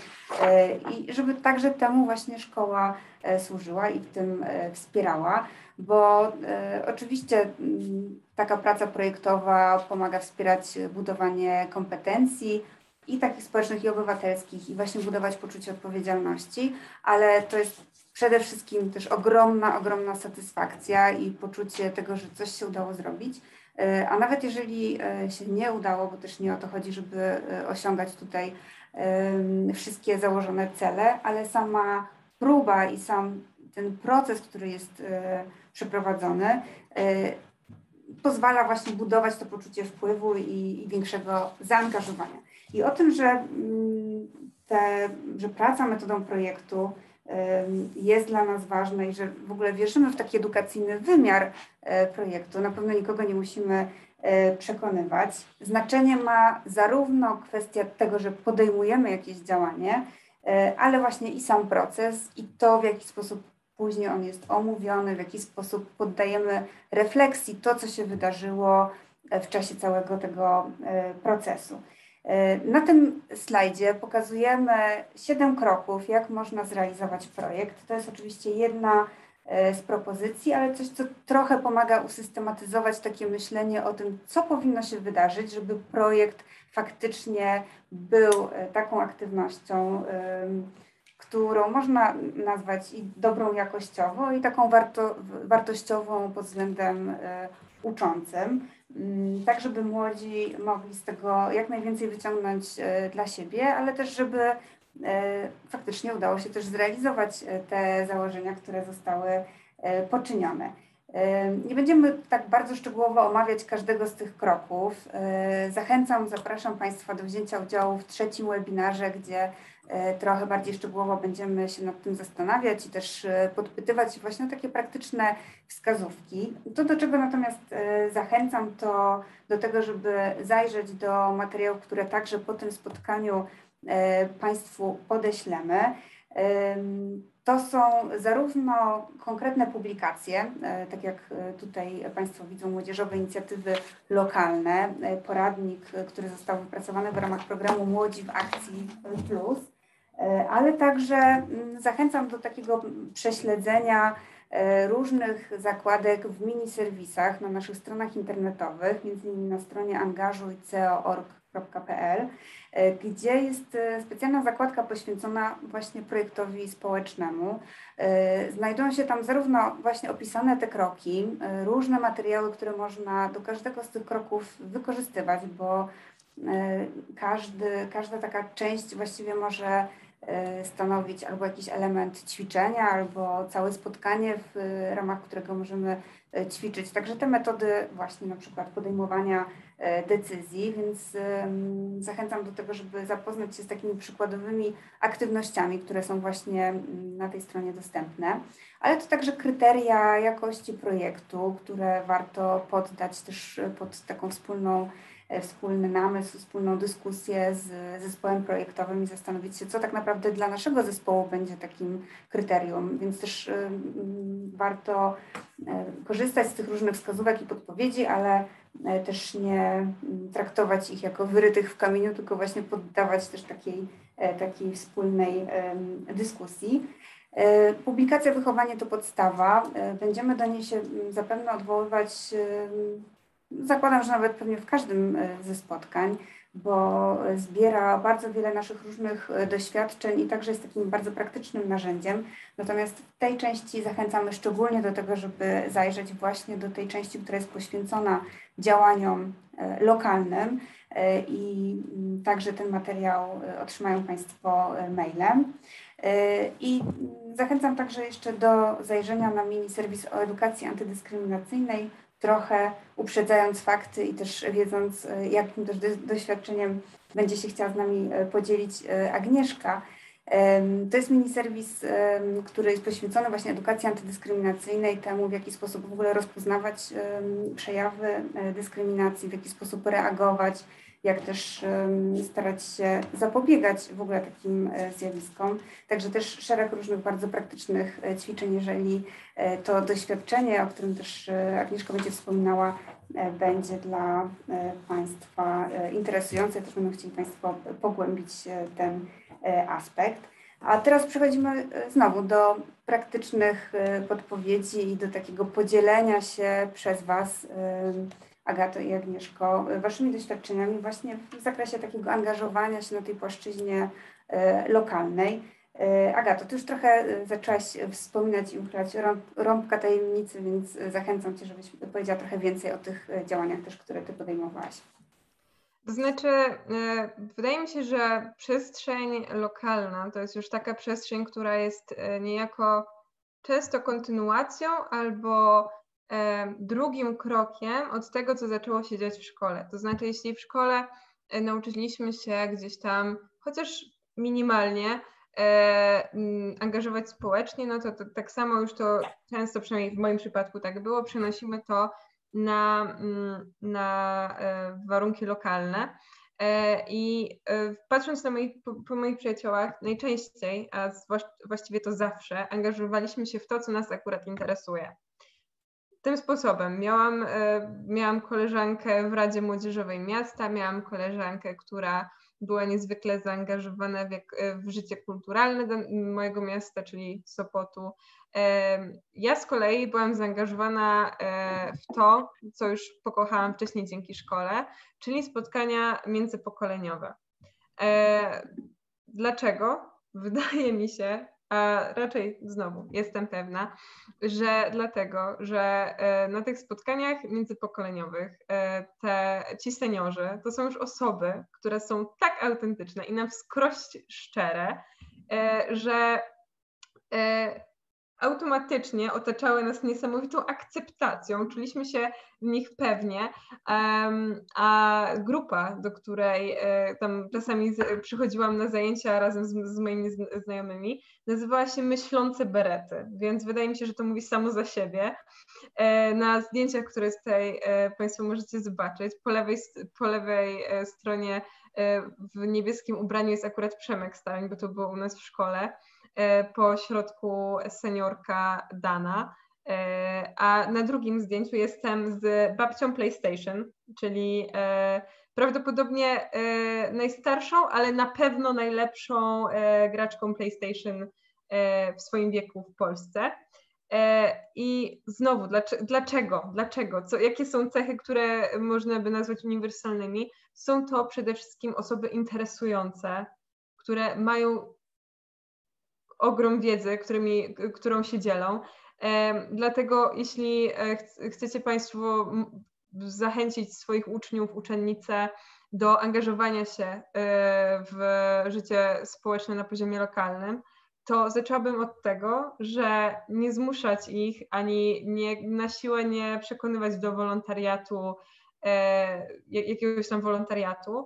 i żeby także temu właśnie szkoła służyła i w tym wspierała, bo oczywiście taka praca projektowa pomaga wspierać budowanie kompetencji i takich społecznych i obywatelskich i właśnie budować poczucie odpowiedzialności, ale to jest przede wszystkim też ogromna, ogromna satysfakcja i poczucie tego, że coś się udało zrobić, a nawet jeżeli się nie udało, bo też nie o to chodzi, żeby osiągać tutaj wszystkie założone cele, ale sama próba i sam ten proces, który jest przeprowadzony, pozwala właśnie budować to poczucie wpływu i, i większego zaangażowania. I o tym, że, te, że praca metodą projektu jest dla nas ważna i że w ogóle wierzymy w taki edukacyjny wymiar projektu, na pewno nikogo nie musimy przekonywać. Znaczenie ma zarówno kwestia tego, że podejmujemy jakieś działanie, ale właśnie i sam proces i to, w jaki sposób później on jest omówiony, w jaki sposób poddajemy refleksji to, co się wydarzyło w czasie całego tego procesu. Na tym slajdzie pokazujemy siedem kroków, jak można zrealizować projekt. To jest oczywiście jedna z propozycji, ale coś, co trochę pomaga usystematyzować takie myślenie o tym, co powinno się wydarzyć, żeby projekt faktycznie był taką aktywnością, którą można nazwać i dobrą jakościowo, i taką warto, wartościową pod względem uczącym, tak żeby młodzi mogli z tego jak najwięcej wyciągnąć dla siebie, ale też żeby faktycznie udało się też zrealizować te założenia, które zostały poczynione. Nie będziemy tak bardzo szczegółowo omawiać każdego z tych kroków. Zachęcam, zapraszam Państwa do wzięcia udziału w trzecim webinarze, gdzie trochę bardziej szczegółowo będziemy się nad tym zastanawiać i też podpytywać właśnie takie praktyczne wskazówki. To, do czego natomiast zachęcam, to do tego, żeby zajrzeć do materiałów, które także po tym spotkaniu Państwu podeślemy. To są zarówno konkretne publikacje, tak jak tutaj Państwo widzą, młodzieżowe inicjatywy lokalne, poradnik, który został wypracowany w ramach programu Młodzi w Akcji Plus, ale także zachęcam do takiego prześledzenia różnych zakładek w mini-serwisach na naszych stronach internetowych, między innymi na stronie angażuj kropka c o kropka org kropka p l, gdzie jest specjalna zakładka poświęcona właśnie projektowi społecznemu. Znajdują się tam zarówno właśnie opisane te kroki, różne materiały, które można do każdego z tych kroków wykorzystywać, bo każdy, każda taka część właściwie może stanowić albo jakiś element ćwiczenia, albo całe spotkanie, w ramach którego możemy ćwiczyć. Także te metody właśnie na przykład podejmowania decyzji, więc zachęcam do tego, żeby zapoznać się z takimi przykładowymi aktywnościami, które są właśnie na tej stronie dostępne, ale to także kryteria jakości projektu, które warto poddać też pod taką wspólną wspólny namysł, wspólną dyskusję z zespołem projektowym i zastanowić się, co tak naprawdę dla naszego zespołu będzie takim kryterium, więc też y, y, warto y, korzystać z tych różnych wskazówek i podpowiedzi, ale y, też nie y, traktować ich jako wyrytych w kamieniu, tylko właśnie poddawać też takiej, y, takiej wspólnej y, dyskusji. Y, publikacja Wychowanie to podstawa. Y, będziemy do niej się y, zapewne odwoływać y, zakładam, że nawet pewnie w każdym ze spotkań, bo zbiera bardzo wiele naszych różnych doświadczeń i także jest takim bardzo praktycznym narzędziem. Natomiast w tej części zachęcamy szczególnie do tego, żeby zajrzeć właśnie do tej części, która jest poświęcona działaniom lokalnym i także ten materiał otrzymają Państwo mailem. I zachęcam także jeszcze do zajrzenia na mini serwis o edukacji antydyskryminacyjnej, trochę uprzedzając fakty i też wiedząc, jakim też doświadczeniem będzie się chciała z nami podzielić Agnieszka. To jest mini-serwis, który jest poświęcony właśnie edukacji antydyskryminacyjnej, temu, w jaki sposób w ogóle rozpoznawać przejawy dyskryminacji, w jaki sposób reagować, jak też starać się zapobiegać w ogóle takim zjawiskom. Także też szereg różnych bardzo praktycznych ćwiczeń, jeżeli to doświadczenie, o którym też Agnieszka będzie wspominała, będzie dla Państwa interesujące, też będą chcieli Państwo pogłębić ten aspekt. A teraz przechodzimy znowu do praktycznych podpowiedzi i do takiego podzielenia się przez Was, Agato i Agnieszko, Waszymi doświadczeniami właśnie w zakresie takiego angażowania się na tej płaszczyźnie lokalnej. Agato, Ty już trochę zaczęłaś wspominać i uchylać rąbka tajemnicy, więc zachęcam Cię, żebyś powiedziała trochę więcej o tych działaniach też, które Ty podejmowałaś. To znaczy, wydaje mi się, że przestrzeń lokalna to jest już taka przestrzeń, która jest niejako często kontynuacją albo drugim krokiem od tego, co zaczęło się dziać w szkole. To znaczy, jeśli w szkole nauczyliśmy się gdzieś tam, chociaż minimalnie, angażować społecznie, no to, to tak samo już to często, przynajmniej w moim przypadku tak było, przenosimy to na, na warunki lokalne. I patrząc na moich, po, po moich przyjaciołach, najczęściej, a właściwie to zawsze, angażowaliśmy się w to, co nas akurat interesuje. Tym sposobem miałam, miałam koleżankę w Radzie Młodzieżowej Miasta, miałam koleżankę, która była niezwykle zaangażowana w, w życie kulturalne mojego miasta, czyli Sopotu. Ja z kolei byłam zaangażowana w to, co już pokochałam wcześniej dzięki szkole, czyli spotkania międzypokoleniowe. Dlaczego? Wydaje mi się, a raczej znowu jestem pewna, że dlatego, że na tych spotkaniach międzypokoleniowych te, ci seniorzy to są już osoby, które są tak autentyczne i na wskroś szczere, że automatycznie otaczały nas niesamowitą akceptacją, czuliśmy się w nich pewnie, um, a grupa, do której e, tam czasami z, przychodziłam na zajęcia razem z, z moimi znajomymi, nazywała się Myślące Berety, więc wydaje mi się, że to mówi samo za siebie. E, na zdjęciach, które tutaj e, Państwo możecie zobaczyć, po lewej, po lewej e, stronie e, w niebieskim ubraniu jest akurat Przemek Staroń, bo to było u nas w szkole. Po środku seniorka Dana, a na drugim zdjęciu jestem z babcią PlayStation, czyli prawdopodobnie najstarszą, ale na pewno najlepszą graczką PlayStation w swoim wieku w Polsce. I znowu, dlaczego? Dlaczego? Co, jakie są cechy, które można by nazwać uniwersalnymi? Są to przede wszystkim osoby interesujące, które mają ogrom wiedzy, którymi, którą się dzielą. Dlatego jeśli chcecie Państwo zachęcić swoich uczniów, uczennice do angażowania się w życie społeczne na poziomie lokalnym, to zaczęłabym od tego, że nie zmuszać ich, ani nie, na siłę nie przekonywać do wolontariatu, jakiegoś tam wolontariatu,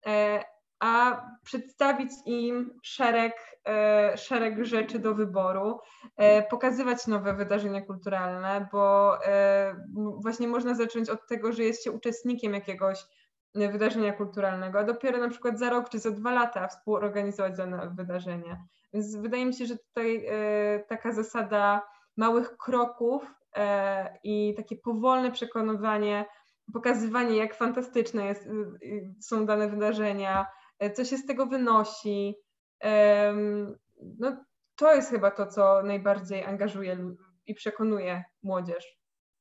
a przedstawić im szereg, e, szereg rzeczy do wyboru, e, pokazywać nowe wydarzenia kulturalne, bo e, właśnie można zacząć od tego, że jest się uczestnikiem jakiegoś wydarzenia kulturalnego, a dopiero na przykład za rok czy za dwa lata współorganizować dane wydarzenie. Więc wydaje mi się, że tutaj e, taka zasada małych kroków e, i takie powolne przekonywanie, pokazywanie, jak fantastyczne jest, są dane wydarzenia, co się z tego wynosi. No, to jest chyba to, co najbardziej angażuje i przekonuje młodzież.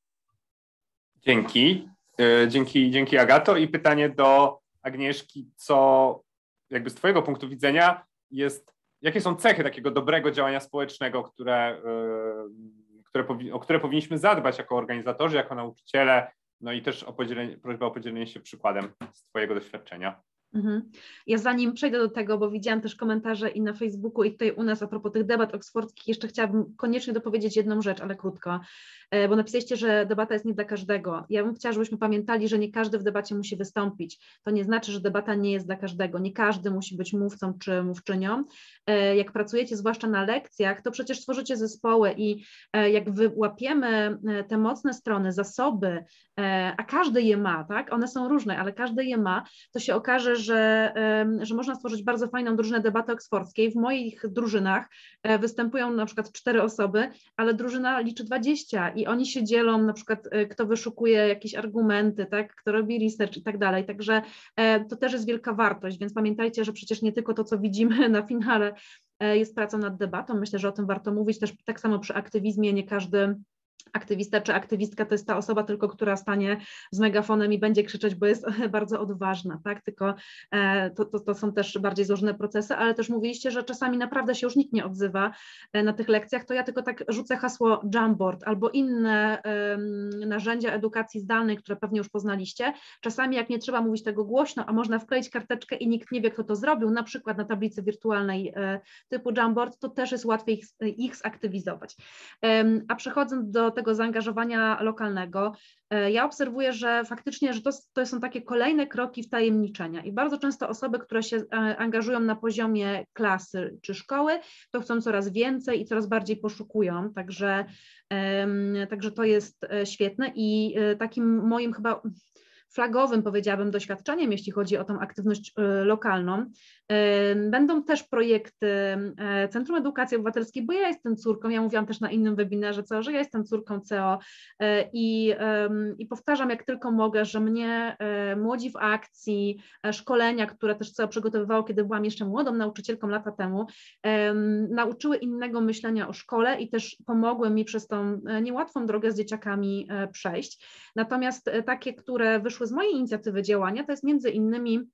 Dzięki. Dzięki, dzięki Agato. I pytanie do Agnieszki, co jakby z Twojego punktu widzenia jest, jakie są cechy takiego dobrego działania społecznego, które, które, o które powinniśmy zadbać jako organizatorzy, jako nauczyciele, no i też o podzielenie, prośba o podzielenie się przykładem z Twojego doświadczenia. Ja zanim przejdę do tego, bo widziałam też komentarze i na Facebooku, i tutaj u nas a propos tych debat oksfordzkich, jeszcze chciałabym koniecznie dopowiedzieć jedną rzecz, ale krótko, bo napisaliście, że debata jest nie dla każdego. Ja bym chciała, żebyśmy pamiętali, że nie każdy w debacie musi wystąpić. To nie znaczy, że debata nie jest dla każdego. Nie każdy musi być mówcą czy mówczynią. Jak pracujecie zwłaszcza na lekcjach, to przecież tworzycie zespoły i jak wyłapiemy te mocne strony, zasoby, a każdy je ma, tak? One są różne, ale każdy je ma, to się okaże, że, że można stworzyć bardzo fajną drużynę debaty oksfordzkiej. W moich drużynach występują na przykład cztery osoby, ale drużyna liczy dwadzieścia i oni się dzielą, na przykład kto wyszukuje jakieś argumenty, tak, kto robi research i tak dalej, także to też jest wielka wartość, więc pamiętajcie, że przecież nie tylko to, co widzimy na finale jest pracą nad debatą, myślę, że o tym warto mówić, też tak samo przy aktywizmie, nie każdy aktywista czy aktywistka to jest ta osoba tylko, która stanie z megafonem i będzie krzyczeć, bo jest bardzo odważna, tak? Tylko to, to, to są też bardziej złożone procesy, ale też mówiliście, że czasami naprawdę się już nikt nie odzywa na tych lekcjach, to ja tylko tak rzucę hasło Jamboard albo inne um, narzędzia edukacji zdalnej, które pewnie już poznaliście. Czasami jak nie trzeba mówić tego głośno, a można wkleić karteczkę i nikt nie wie, kto to zrobił, na przykład na tablicy wirtualnej e, typu Jamboard, to też jest łatwiej ich, ich zaktywizować. Um, a przechodząc do tego zaangażowania lokalnego, ja obserwuję, że faktycznie, że to, to są takie kolejne kroki wtajemniczenia i bardzo często osoby, które się angażują na poziomie klasy czy szkoły, to chcą coraz więcej i coraz bardziej poszukują, także, także to jest świetne i takim moim chyba flagowym, powiedziałabym, doświadczeniem, jeśli chodzi o tą aktywność lokalną. Będą też projekty Centrum Edukacji Obywatelskiej, bo ja jestem córką, ja mówiłam też na innym webinarze C E O, że ja jestem córką C E O i, i powtarzam jak tylko mogę, że mnie Młodzi w Akcji, szkolenia, które też C E O przygotowywało, kiedy byłam jeszcze młodą nauczycielką lata temu, nauczyły innego myślenia o szkole i też pomogły mi przez tą niełatwą drogę z dzieciakami przejść. Natomiast takie, które wyszły z mojej inicjatywy działania, to jest między innymi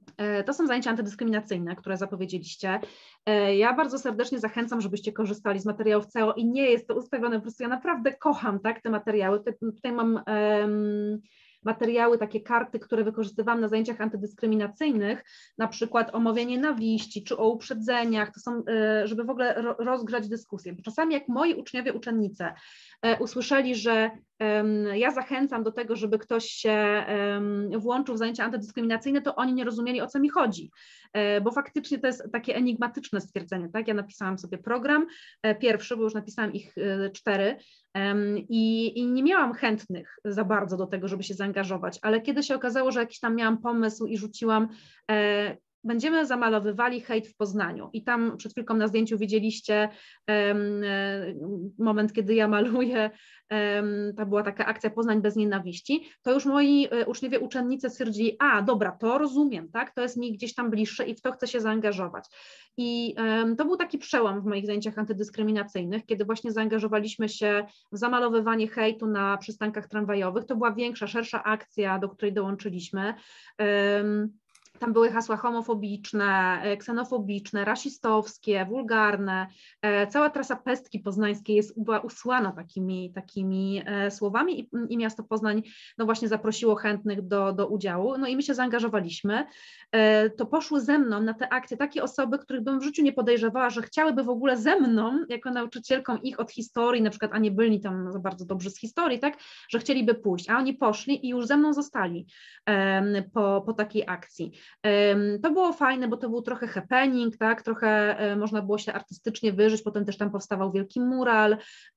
To są zajęcia antydyskryminacyjne, które zapowiedzieliście. Ja bardzo serdecznie zachęcam, żebyście korzystali z materiałów C E O i nie jest to ustawione, po prostu ja naprawdę kocham, tak, te materiały. Tutaj mam um, materiały, takie karty, które wykorzystywałam na zajęciach antydyskryminacyjnych, na przykład o mowie nienawiści, czy o uprzedzeniach, to są, żeby w ogóle rozgrzać dyskusję. Bo czasami jak moi uczniowie, uczennice usłyszeli, że ja zachęcam do tego, żeby ktoś się włączył w zajęcia antydyskryminacyjne, to oni nie rozumieli, o co mi chodzi, bo faktycznie to jest takie enigmatyczne stwierdzenie, tak? Ja napisałam sobie program pierwszy, bo już napisałam ich cztery i, i nie miałam chętnych za bardzo do tego, żeby się zaangażować, ale kiedy się okazało, że jakiś tam miałam pomysł i rzuciłam, będziemy zamalowywali hejt w Poznaniu i tam przed chwilką na zdjęciu widzieliście um, moment, kiedy ja maluję, um, to była taka akcja Poznań bez nienawiści, to już moi uczniowie, uczennice stwierdzili, a dobra, to rozumiem, tak, to jest mi gdzieś tam bliższe i w to chcę się zaangażować. I um, to był taki przełom w moich zajęciach antydyskryminacyjnych, kiedy właśnie zaangażowaliśmy się w zamalowywanie hejtu na przystankach tramwajowych, to była większa, szersza akcja, do której dołączyliśmy. Um, Tam były hasła homofobiczne, ksenofobiczne, rasistowskie, wulgarne. Cała trasa Pestki Poznańskiej jest, była usłana takimi, takimi słowami i, i miasto Poznań no właśnie zaprosiło chętnych do, do udziału. No i my się zaangażowaliśmy. To poszły ze mną na te akcje takie osoby, których bym w życiu nie podejrzewała, że chciałyby w ogóle ze mną, jako nauczycielką ich od historii, na przykład, a nie byli tam za bardzo dobrzy z historii, tak, że chcieliby pójść, a oni poszli i już ze mną zostali po, po takiej akcji. To było fajne, bo to był trochę happening, tak, trochę można było się artystycznie wyżyć, potem też tam powstawał wielki mural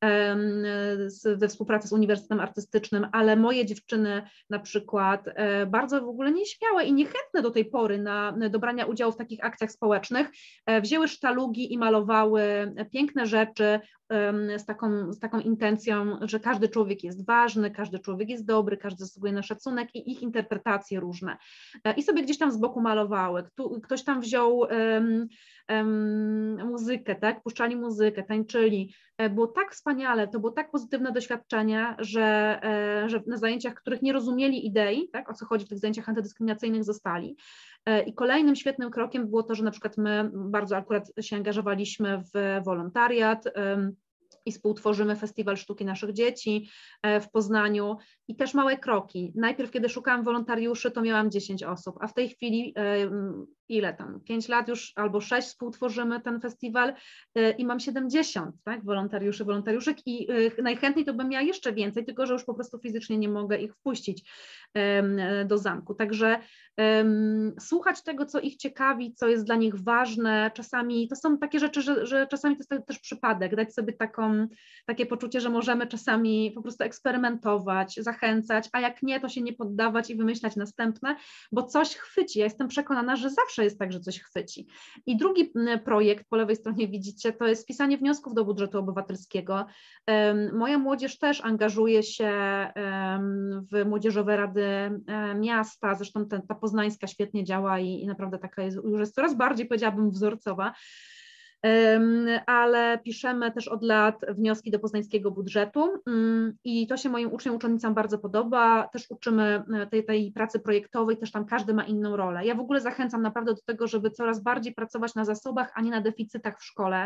we współpracy z Uniwersytetem Artystycznym, ale moje dziewczyny na przykład bardzo w ogóle nieśmiałe i niechętne do tej pory na, do brania udziału w takich akcjach społecznych, wzięły sztalugi i malowały piękne rzeczy z taką, z taką intencją, że każdy człowiek jest ważny, każdy człowiek jest dobry, każdy zasługuje na szacunek i ich interpretacje różne. I sobie gdzieś tam z boku malowały. Ktoś tam wziął um, um, muzykę, tak? Puszczali muzykę, tańczyli. Było tak wspaniale, to było tak pozytywne doświadczenie, że, że na zajęciach, których nie rozumieli idei, tak, o co chodzi w tych zajęciach antydyskryminacyjnych, zostali. I kolejnym świetnym krokiem było to, że na przykład my bardzo akurat się angażowaliśmy w wolontariat i współtworzymy Festiwal Sztuki Naszych Dzieci w Poznaniu i też małe kroki. Najpierw, kiedy szukałam wolontariuszy, to miałam dziesięć osób, a w tej chwili ile tam, pięć lat już albo sześć współtworzymy ten festiwal i mam siedemdziesiąt, tak, wolontariuszy, wolontariuszek i najchętniej to bym miała jeszcze więcej, tylko że już po prostu fizycznie nie mogę ich wpuścić do zamku. Także um, słuchać tego, co ich ciekawi, co jest dla nich ważne, czasami to są takie rzeczy, że, że czasami to jest też przypadek, dać sobie taką, takie poczucie, że możemy czasami po prostu eksperymentować, zachęcać, a jak nie, to się nie poddawać i wymyślać następne, bo coś chwyci. Ja jestem przekonana, że zawsze jest tak, że coś chwyci. I drugi projekt, po lewej stronie widzicie, to jest pisanie wniosków do budżetu obywatelskiego. Um, moja młodzież też angażuje się um, w młodzieżowe rady miasta, zresztą ta, ta poznańska świetnie działa i, i naprawdę taka jest, już jest coraz bardziej, powiedziałabym, wzorcowa, um, ale piszemy też od lat wnioski do poznańskiego budżetu um, i to się moim uczniom, uczennicom bardzo podoba, też uczymy tej, tej pracy projektowej, też tam każdy ma inną rolę. Ja w ogóle zachęcam naprawdę do tego, żeby coraz bardziej pracować na zasobach, a nie na deficytach w szkole,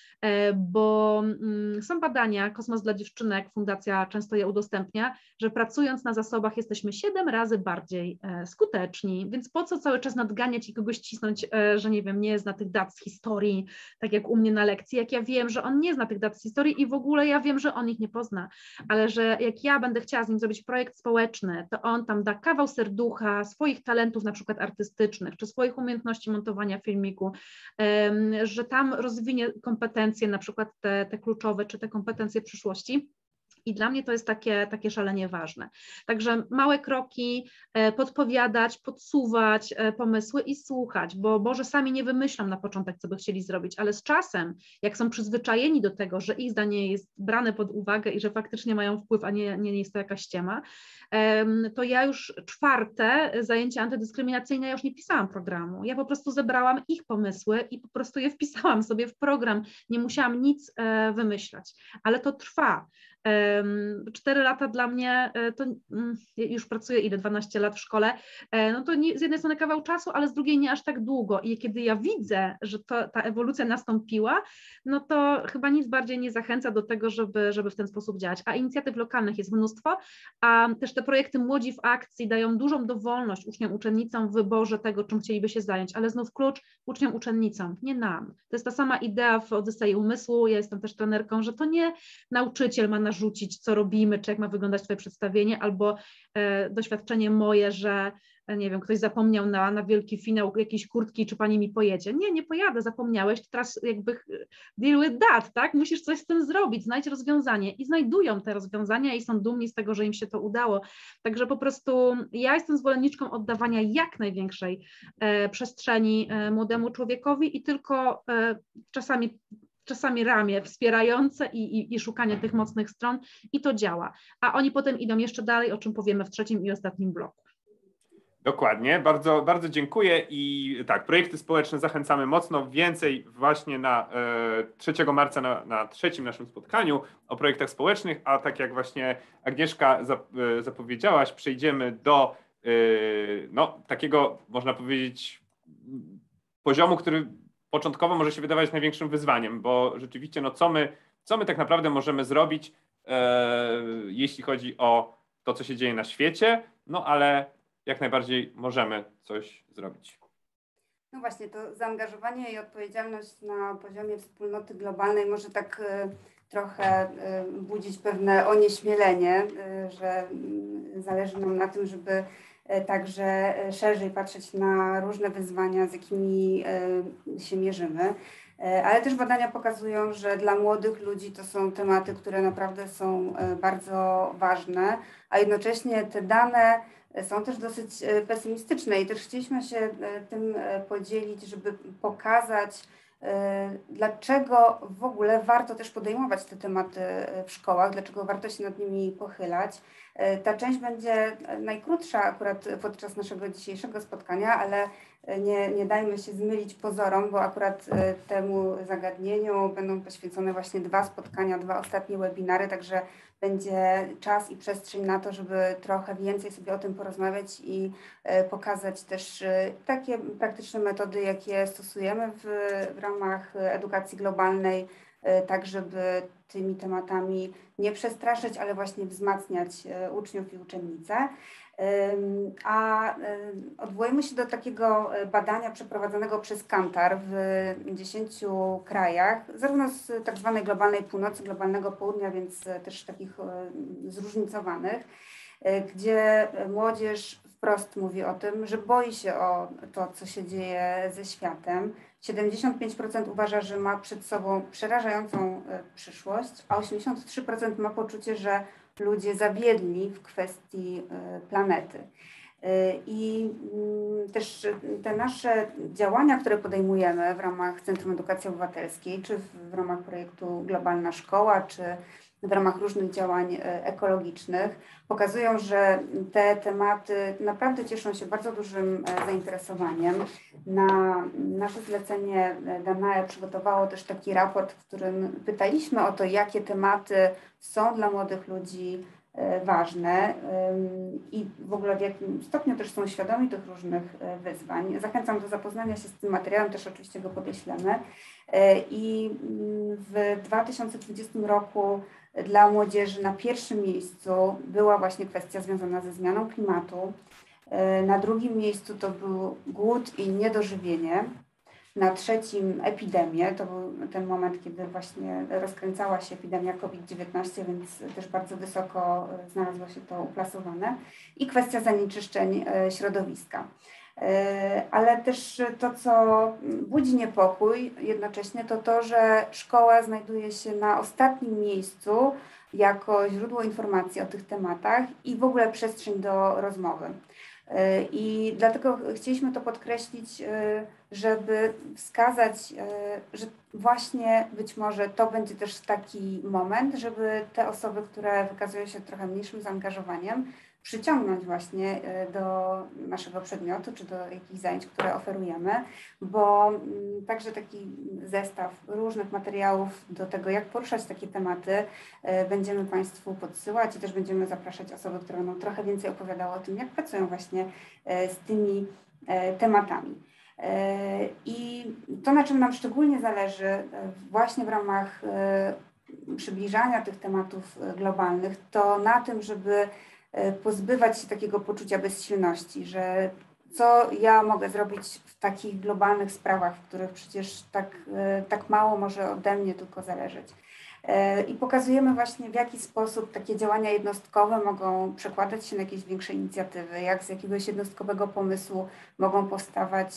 bo są badania, Kosmos dla dziewczynek, fundacja często je udostępnia, że pracując na zasobach jesteśmy siedem razy bardziej skuteczni, więc po co cały czas nadganiać i kogoś cisnąć, że nie wiem, nie zna tych dat z historii, tak jak u mnie na lekcji, jak ja wiem, że on nie zna tych dat z historii i w ogóle ja wiem, że on ich nie pozna, ale że jak ja będę chciała z nim zrobić projekt społeczny, to on tam da kawał serducha, swoich talentów na przykład artystycznych, czy swoich umiejętności montowania filmiku, że tam rozwinie kompetencje, na przykład te, te kluczowe, czy te kompetencje przyszłości. I dla mnie to jest takie, takie szalenie ważne. Także małe kroki, podpowiadać, podsuwać pomysły i słuchać, bo może sami nie wymyślą na początek, co by chcieli zrobić, ale z czasem, jak są przyzwyczajeni do tego, że ich zdanie jest brane pod uwagę i że faktycznie mają wpływ, a nie, nie jest to jakaś ściema, to ja już czwarte zajęcia antydyskryminacyjne, ja już nie pisałam programu. Ja po prostu zebrałam ich pomysły i po prostu je wpisałam sobie w program. Nie musiałam nic wymyślać, ale to trwa. Cztery lata dla mnie, to już pracuję ile, dwanaście lat w szkole, no to nie, z jednej strony kawał czasu, ale z drugiej nie aż tak długo i kiedy ja widzę, że to, ta ewolucja nastąpiła, no to chyba nic bardziej nie zachęca do tego, żeby, żeby w ten sposób działać, a inicjatyw lokalnych jest mnóstwo, a też te projekty Młodzi w akcji dają dużą dowolność uczniom, uczennicom w wyborze tego, czym chcieliby się zająć, ale znów klucz uczniom, uczennicom, nie nam. To jest ta sama idea w Odysei Umysłu, ja jestem też trenerką, że to nie nauczyciel ma narzucić, co robimy, czy jak ma wyglądać twoje przedstawienie, albo e, doświadczenie moje, że nie wiem, ktoś zapomniał na, na wielki finał jakiejś kurtki, czy pani mi pojedzie. Nie, nie pojadę, zapomniałeś, to teraz jakby deal with that, tak? Musisz coś z tym zrobić, znajdź rozwiązanie i znajdują te rozwiązania i są dumni z tego, że im się to udało. Także po prostu ja jestem zwolenniczką oddawania jak największej e, przestrzeni e, młodemu człowiekowi i tylko e, czasami czasami ramię wspierające i, i, i szukanie tych mocnych stron i to działa. A oni potem idą jeszcze dalej, o czym powiemy w trzecim i ostatnim bloku. Dokładnie, bardzo, bardzo dziękuję i tak, projekty społeczne zachęcamy mocno, więcej właśnie na e, trzeciego marca na, na trzecim naszym spotkaniu o projektach społecznych, a tak jak właśnie Agnieszka zap, e, zapowiedziałaś, przejdziemy do e, no, takiego, można powiedzieć, poziomu, który początkowo może się wydawać największym wyzwaniem, bo rzeczywiście no, co, my, co my tak naprawdę możemy zrobić, e, jeśli chodzi o to, co się dzieje na świecie, no ale jak najbardziej możemy coś zrobić. No właśnie, to zaangażowanie i odpowiedzialność na poziomie wspólnoty globalnej może tak y, trochę y, budzić pewne onieśmielenie, y, że y, zależy nam na tym, żeby y, także szerzej patrzeć na różne wyzwania, z jakimi y, się mierzymy. Y, ale też badania pokazują, że dla młodych ludzi to są tematy, które naprawdę są y, bardzo ważne, a jednocześnie te dane są też dosyć pesymistyczne i też chcieliśmy się tym podzielić, żeby pokazać, dlaczego w ogóle warto też podejmować te tematy w szkołach, dlaczego warto się nad nimi pochylać. Ta część będzie najkrótsza akurat podczas naszego dzisiejszego spotkania, ale nie, nie dajmy się zmylić pozorom, bo akurat temu zagadnieniu będą poświęcone właśnie dwa spotkania, dwa ostatnie webinary, także będzie czas i przestrzeń na to, żeby trochę więcej sobie o tym porozmawiać i pokazać też takie praktyczne metody, jakie stosujemy w, w ramach edukacji globalnej, tak żeby tymi tematami nie przestraszyć, ale właśnie wzmacniać uczniów i uczennice. A odwołujemy się do takiego badania przeprowadzonego przez Kantar w dziesięciu krajach, zarówno z tak zwanej globalnej północy, globalnego południa, więc też takich zróżnicowanych, gdzie młodzież wprost mówi o tym, że boi się o to, co się dzieje ze światem. siedemdziesiąt pięć procent uważa, że ma przed sobą przerażającą przyszłość, a osiemdziesiąt trzy procent ma poczucie, że ludzie zawiedli w kwestii planety. I też te nasze działania, które podejmujemy w ramach Centrum Edukacji Obywatelskiej, czy w ramach projektu Globalna Szkoła, czy w ramach różnych działań ekologicznych, pokazują, że te tematy naprawdę cieszą się bardzo dużym zainteresowaniem. Na nasze zlecenie Danae przygotowało też taki raport, w którym pytaliśmy o to, jakie tematy są dla młodych ludzi ważne i w ogóle w jakim stopniu też są świadomi tych różnych wyzwań. Zachęcam do zapoznania się z tym materiałem, też oczywiście go podeślemy. I w dwa tysiące dwudziestym roku dla młodzieży na pierwszym miejscu była właśnie kwestia związana ze zmianą klimatu. Na drugim miejscu to był głód i niedożywienie. Na trzecim epidemię, to był ten moment, kiedy właśnie rozkręcała się epidemia COVID dziewiętnaście, więc też bardzo wysoko znalazło się to uplasowane. I kwestia zanieczyszczeń środowiska. Ale też to, co budzi niepokój jednocześnie, to to, że szkoła znajduje się na ostatnim miejscu jako źródło informacji o tych tematach i w ogóle przestrzeń do rozmowy. I dlatego chcieliśmy to podkreślić, żeby wskazać, że właśnie być może to będzie też taki moment, żeby te osoby, które wykazują się trochę mniejszym zaangażowaniem, przyciągnąć właśnie do naszego przedmiotu czy do jakichś zajęć, które oferujemy, bo także taki zestaw różnych materiałów do tego, jak poruszać takie tematy, będziemy Państwu podsyłać i też będziemy zapraszać osoby, które będą trochę więcej opowiadały o tym, jak pracują właśnie z tymi tematami. I to, na czym nam szczególnie zależy właśnie w ramach przybliżania tych tematów globalnych, to na tym, żeby pozbywać się takiego poczucia bezsilności, że co ja mogę zrobić w takich globalnych sprawach, w których przecież tak, tak mało może ode mnie tylko zależeć. I pokazujemy właśnie, w jaki sposób takie działania jednostkowe mogą przekładać się na jakieś większe inicjatywy, jak z jakiegoś jednostkowego pomysłu mogą powstawać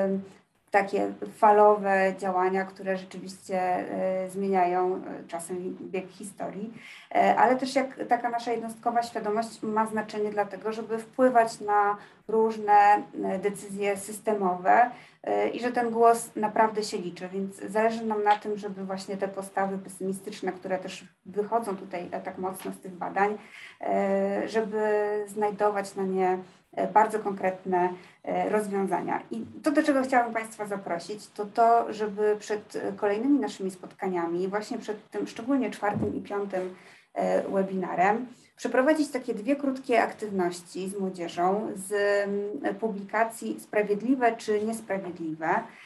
takie falowe działania, które rzeczywiście zmieniają czasem bieg historii, ale też jak taka nasza jednostkowa świadomość ma znaczenie dlatego, żeby wpływać na różne decyzje systemowe i że ten głos naprawdę się liczy, więc zależy nam na tym, żeby właśnie te postawy pesymistyczne, które też wychodzą tutaj tak mocno z tych badań, żeby znajdować na nie bardzo konkretne rozwiązania. I to, do czego chciałabym Państwa zaprosić, to to, żeby przed kolejnymi naszymi spotkaniami, właśnie przed tym szczególnie czwartym i piątym webinarem, przeprowadzić takie dwie krótkie aktywności z młodzieżą z publikacji Sprawiedliwe czy Niesprawiedliwe.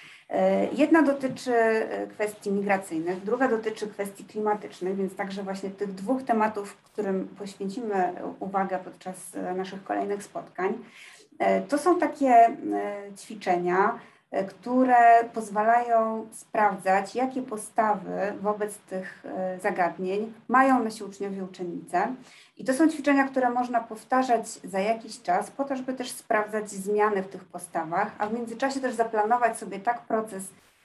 Jedna dotyczy kwestii migracyjnych, druga dotyczy kwestii klimatycznych, więc także właśnie tych dwóch tematów, którym poświęcimy uwagę podczas naszych kolejnych spotkań. To są takie ćwiczenia, które pozwalają sprawdzać, jakie postawy wobec tych zagadnień mają nasi uczniowie i uczennice. I to są ćwiczenia, które można powtarzać za jakiś czas, po to, żeby też sprawdzać zmiany w tych postawach, a w międzyczasie też zaplanować sobie tak proces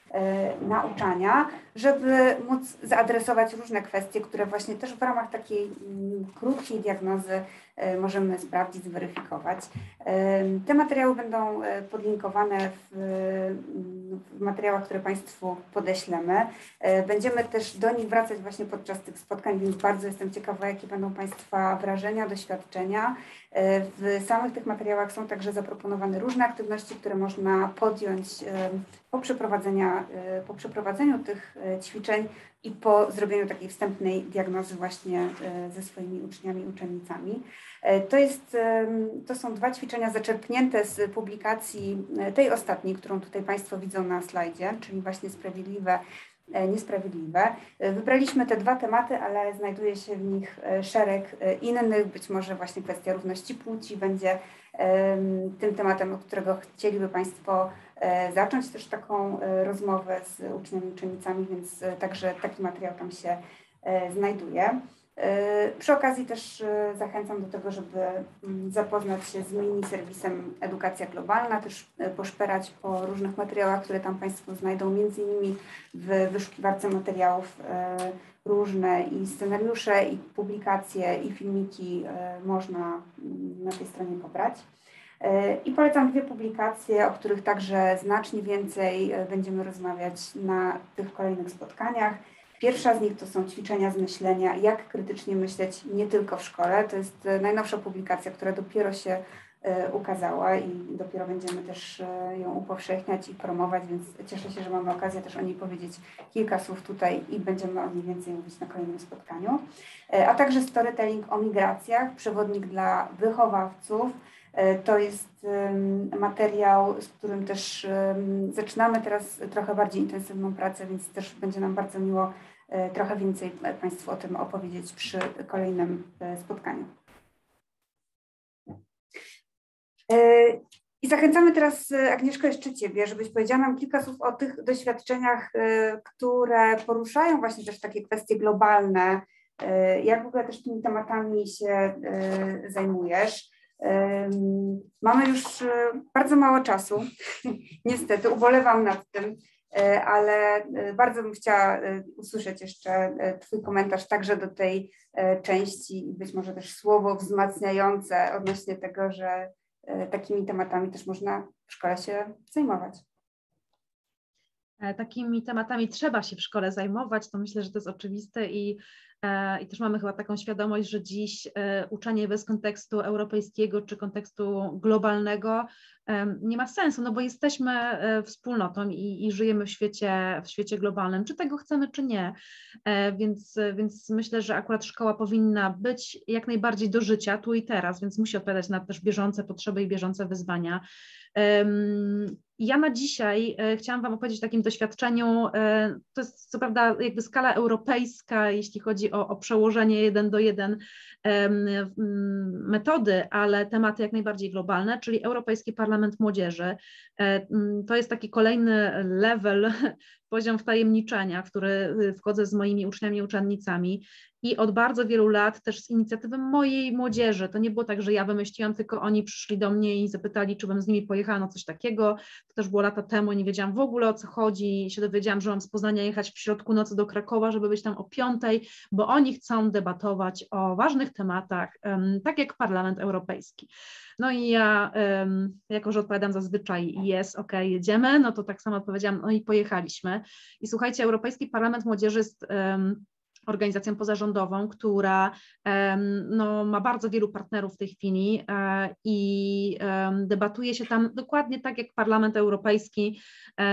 nauczania, żeby móc zaadresować różne kwestie, które właśnie też w ramach takiej krótkiej diagnozy możemy sprawdzić, zweryfikować. Te materiały będą podlinkowane w, w materiałach, które Państwu podeślemy. Będziemy też do nich wracać właśnie podczas tych spotkań, więc bardzo jestem ciekawa, jakie będą Państwa wrażenia, doświadczenia. W samych tych materiałach są także zaproponowane różne aktywności, które można podjąć po, przeprowadzenia, po przeprowadzeniu tych ćwiczeń i po zrobieniu takiej wstępnej diagnozy właśnie ze swoimi uczniami i uczennicami. To, jest, to są dwa ćwiczenia zaczerpnięte z publikacji tej ostatniej, którą tutaj Państwo widzą na slajdzie, czyli właśnie Sprawiedliwe, Niesprawiedliwe. Wybraliśmy te dwa tematy, ale znajduje się w nich szereg innych, być może właśnie kwestia równości płci będzie tym tematem, od którego chcieliby Państwo zacząć też taką rozmowę z uczniami i uczennicami, więc także taki materiał tam się znajduje. Przy okazji też zachęcam do tego, żeby zapoznać się z mini serwisem Edukacja Globalna, też poszperać po różnych materiałach, które tam Państwo znajdą, między innymi w wyszukiwarce materiałów różne i scenariusze, i publikacje, i filmiki można na tej stronie pobrać. I polecam dwie publikacje, o których także znacznie więcej będziemy rozmawiać na tych kolejnych spotkaniach. Pierwsza z nich to są ćwiczenia z myślenia, jak krytycznie myśleć nie tylko w szkole. To jest najnowsza publikacja, która dopiero się ukazała i dopiero będziemy też ją upowszechniać i promować, więc cieszę się, że mamy okazję też o niej powiedzieć kilka słów tutaj i będziemy o niej więcej mówić na kolejnym spotkaniu. A także storytelling o migracjach, przewodnik dla wychowawców. To jest materiał, z którym też zaczynamy teraz trochę bardziej intensywną pracę, więc też będzie nam bardzo miło trochę więcej Państwu o tym opowiedzieć przy kolejnym spotkaniu. I zachęcamy teraz, Agnieszko, jeszcze Ciebie, żebyś powiedziała nam kilka słów o tych doświadczeniach, które poruszają właśnie też takie kwestie globalne. Jak w ogóle też tymi tematami się zajmujesz? Mamy już bardzo mało czasu, niestety, ubolewam nad tym, ale bardzo bym chciała usłyszeć jeszcze Twój komentarz także do tej części i być może też słowo wzmacniające odnośnie tego, że takimi tematami też można w szkole się zajmować. takimi tematami trzeba się w szkole zajmować, to myślę, że to jest oczywiste i, i też mamy chyba taką świadomość, że dziś uczenie bez kontekstu europejskiego czy kontekstu globalnego nie ma sensu, no bo jesteśmy wspólnotą i, i żyjemy w świecie, w świecie globalnym, czy tego chcemy, czy nie, więc, więc myślę, że akurat szkoła powinna być jak najbardziej do życia tu i teraz, więc musi odpowiadać na też bieżące potrzeby i bieżące wyzwania. Ja na dzisiaj chciałam Wam opowiedzieć o takim doświadczeniu, to jest co prawda jakby skala europejska, jeśli chodzi o, o przełożenie jeden do jeden metody, ale tematy jak najbardziej globalne, czyli Europejski Parlament Młodzieży. To jest taki kolejny level, poziom wtajemniczenia, w który wchodzę z moimi uczniami i uczennicami i od bardzo wielu lat też z inicjatywy mojej młodzieży. To nie było tak, że ja wymyśliłam, tylko oni przyszli do mnie i zapytali, czy bym z nimi pojechała na coś takiego. To też było lata temu i nie wiedziałam w ogóle, o co chodzi. I się dowiedziałam, że mam z Poznania jechać w środku nocy do Krakowa, żeby być tam o piątej, bo oni chcą debatować o ważnych tematach, um, tak jak Parlament Europejski. No i ja, um, jako że odpowiadam zazwyczaj jest, ok, jedziemy, no to tak samo odpowiedziałam, no i pojechaliśmy. I słuchajcie, Europejski Parlament Młodzieży jest um, organizacją pozarządową, która no, ma bardzo wielu partnerów w tej chwili i debatuje się tam dokładnie tak jak Parlament Europejski.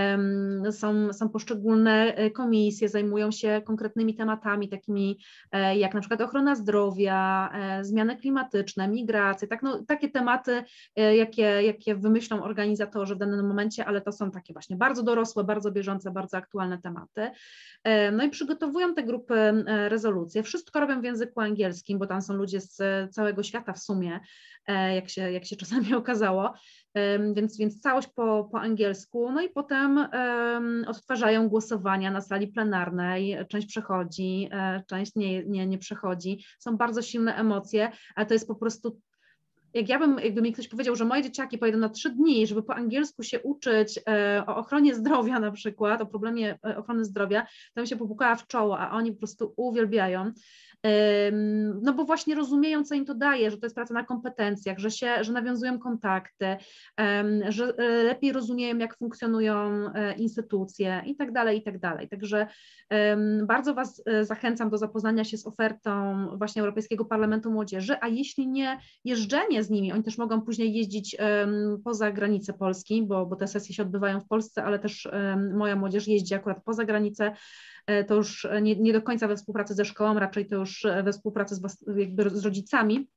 Są, są poszczególne komisje, zajmują się konkretnymi tematami, takimi jak na przykład ochrona zdrowia, zmiany klimatyczne, migracje, tak, no, takie tematy, jakie, jakie wymyślą organizatorzy w danym momencie, ale to są takie właśnie bardzo dorosłe, bardzo bieżące, bardzo aktualne tematy. No i przygotowują te grupy rezolucje. Wszystko robią w języku angielskim, bo tam są ludzie z całego świata w sumie, jak się, jak się czasami okazało, więc, więc całość po, po angielsku. No i potem um, odtwarzają głosowania na sali plenarnej. Część przechodzi, część nie, nie, nie przechodzi. Są bardzo silne emocje, ale to jest po prostu. Jak ja bym, jakby mi ktoś powiedział, że moje dzieciaki pojedą na trzy dni, żeby po angielsku się uczyć e, o ochronie zdrowia na przykład, o problemie e, ochrony zdrowia, to bym się popukała w czoło, a oni po prostu uwielbiają. No bo właśnie rozumieją, co im to daje, że to jest praca na kompetencjach, że się, że nawiązują kontakty, że lepiej rozumieją, jak funkcjonują instytucje i tak dalej, i tak dalej. Także bardzo Was zachęcam do zapoznania się z ofertą właśnie Europejskiego Parlamentu Młodzieży, a jeśli nie jeżdżenie z nimi, oni też mogą później jeździć poza granicę Polski, bo, bo te sesje się odbywają w Polsce, ale też moja młodzież jeździ akurat poza granicę, to już nie, nie do końca we współpracy ze szkołą, raczej to już we współpracy z, jakby z rodzicami,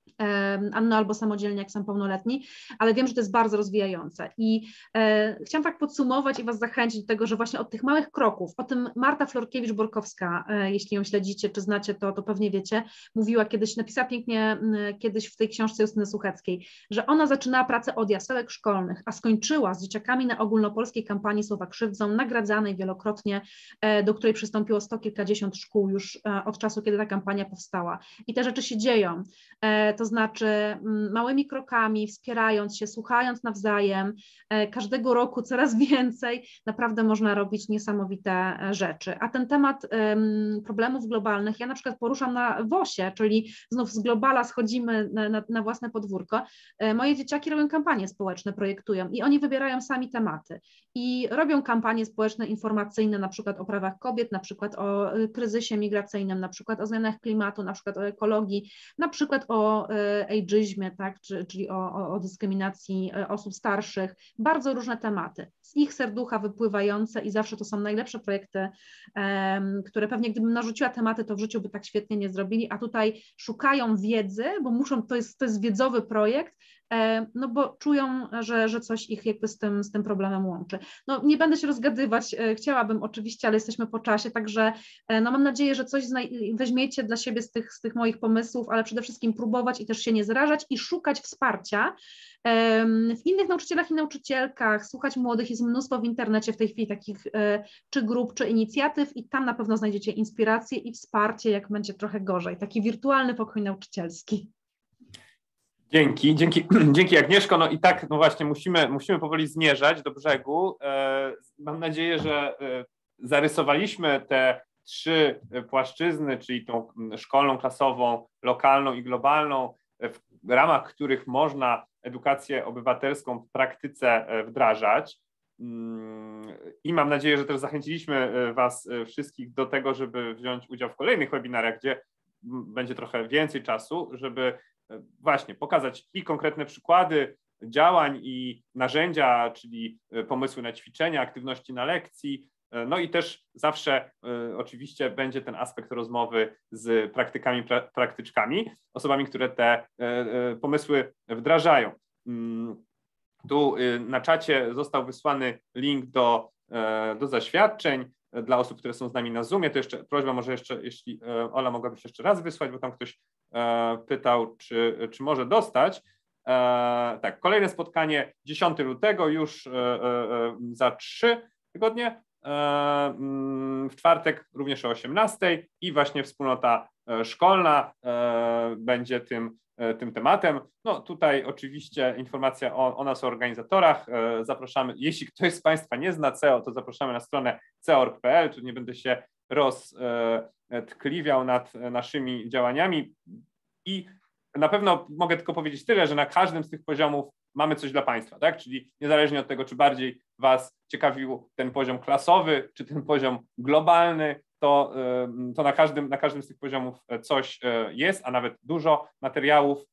no albo samodzielnie, jak są pełnoletni, ale wiem, że to jest bardzo rozwijające i e, chciałam tak podsumować i Was zachęcić do tego, że właśnie od tych małych kroków, o tym Marta Florkiewicz-Borkowska, e, jeśli ją śledzicie, czy znacie, to, to pewnie wiecie, mówiła kiedyś, napisała pięknie m, kiedyś w tej książce Justyny Sucheckiej, że ona zaczynała pracę od jasełek szkolnych, a skończyła z dzieciakami na ogólnopolskiej kampanii Słowa krzywdzą, nagradzanej wielokrotnie, e, do której przystąpiło sto kilkadziesiąt szkół już e, od czasu, kiedy ta kampania powstała. I te rzeczy się dzieją. E, to znaczy małymi krokami, wspierając się, słuchając nawzajem, każdego roku coraz więcej, naprawdę można robić niesamowite rzeczy. A ten temat problemów globalnych ja na przykład poruszam na wosie, czyli znów z globala schodzimy na, na, na własne podwórko. Moje dzieciaki robią kampanie społeczne, projektują i oni wybierają sami tematy i robią kampanie społeczne, informacyjne, na przykład o prawach kobiet, na przykład o kryzysie migracyjnym, na przykład o zmianach klimatu, na przykład o ekologii, na przykład o ageizmie, tak, czyli o, o dyskryminacji osób starszych, bardzo różne tematy, z ich serducha wypływające i zawsze to są najlepsze projekty, um, które pewnie gdybym narzuciła tematy, to w życiu by tak świetnie nie zrobili, a tutaj szukają wiedzy, bo muszą, to jest, to jest wiedzowy projekt, no bo czują, że, że coś ich jakby z tym, z tym problemem łączy. No nie będę się rozgadywać, chciałabym oczywiście, ale jesteśmy po czasie, także no mam nadzieję, że coś weźmiecie dla siebie z tych, z tych moich pomysłów, ale przede wszystkim próbować i też się nie zrażać i szukać wsparcia w innych nauczycielach i nauczycielkach, słuchać młodych, jest mnóstwo w internecie w tej chwili takich czy grup, czy inicjatyw i tam na pewno znajdziecie inspirację i wsparcie, jak będzie trochę gorzej, taki wirtualny pokój nauczycielski. Dzięki, dzięki, dzięki Agnieszko. No i tak, no właśnie, musimy, musimy powoli zmierzać do brzegu. Mam nadzieję, że zarysowaliśmy te trzy płaszczyzny, czyli tą szkolną, klasową, lokalną i globalną, w ramach których można edukację obywatelską w praktyce wdrażać. I mam nadzieję, że też zachęciliśmy Was wszystkich do tego, żeby wziąć udział w kolejnych webinariach, gdzie będzie trochę więcej czasu, żeby właśnie pokazać i konkretne przykłady działań i narzędzia, czyli pomysły na ćwiczenia, aktywności na lekcji. No i też zawsze y, oczywiście będzie ten aspekt rozmowy z praktykami, pra, praktyczkami, osobami, które te y, y, pomysły wdrażają. Y, tu y, na czacie został wysłany link do, y, do zaświadczeń dla osób, które są z nami na Zoomie. To jeszcze prośba, może jeszcze, jeśli y, Ola mogłabyś jeszcze raz wysłać, bo tam ktoś y, pytał, czy, czy może dostać. E, tak, kolejne spotkanie dziesiątego lutego, już e, e, za trzy tygodnie, e, w czwartek również o osiemnastej i właśnie wspólnota szkolna e, będzie tym, e, tym tematem. No tutaj oczywiście informacja o, o nas, o organizatorach. E, zapraszamy, jeśli ktoś z Państwa nie zna C E O, to zapraszamy na stronę c e o kropka org kropka p l, tu nie będę się roztkliwiał nad naszymi działaniami i na pewno mogę tylko powiedzieć tyle, że na każdym z tych poziomów mamy coś dla Państwa, tak? Czyli niezależnie od tego, czy bardziej Was ciekawił ten poziom klasowy, czy ten poziom globalny, to, to na, każdym, na każdym z tych poziomów coś jest, a nawet dużo materiałów.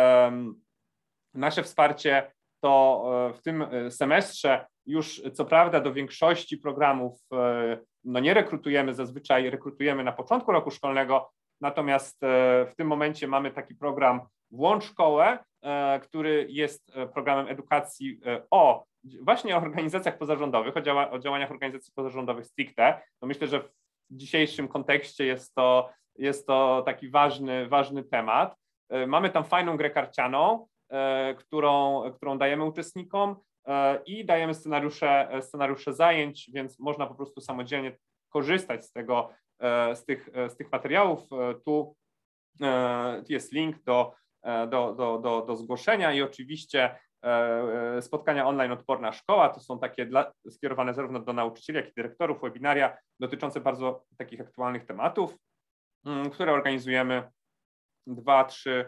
Nasze wsparcie to w tym semestrze już co prawda do większości programów no nie rekrutujemy, zazwyczaj rekrutujemy na początku roku szkolnego, natomiast w tym momencie mamy taki program Włącz Szkołę, który jest programem edukacji o właśnie o organizacjach pozarządowych, o, działa, o działaniach organizacji pozarządowych stricte. No myślę, że w dzisiejszym kontekście jest to, jest to taki ważny, ważny temat. Mamy tam fajną grę karcianą, którą, którą dajemy uczestnikom i dajemy scenariusze, scenariusze zajęć, więc można po prostu samodzielnie korzystać z tego, z tych, z tych materiałów. Tu jest link do, do, do, do, do zgłoszenia i oczywiście spotkania online Odporna Szkoła. To są takie dla, skierowane zarówno do nauczycieli, jak i dyrektorów, webinaria dotyczące bardzo takich aktualnych tematów, które organizujemy dwa, trzy,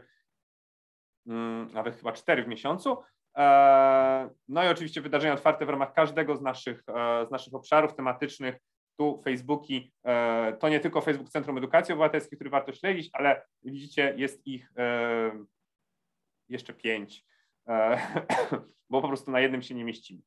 nawet chyba cztery w miesiącu. No i oczywiście wydarzenia otwarte w ramach każdego z naszych, z naszych obszarów tematycznych. Tu Facebooki, to nie tylko Facebook Centrum Edukacji Obywatelskiej, który warto śledzić, ale widzicie, jest ich jeszcze pięć, bo po prostu na jednym się nie mieścimy.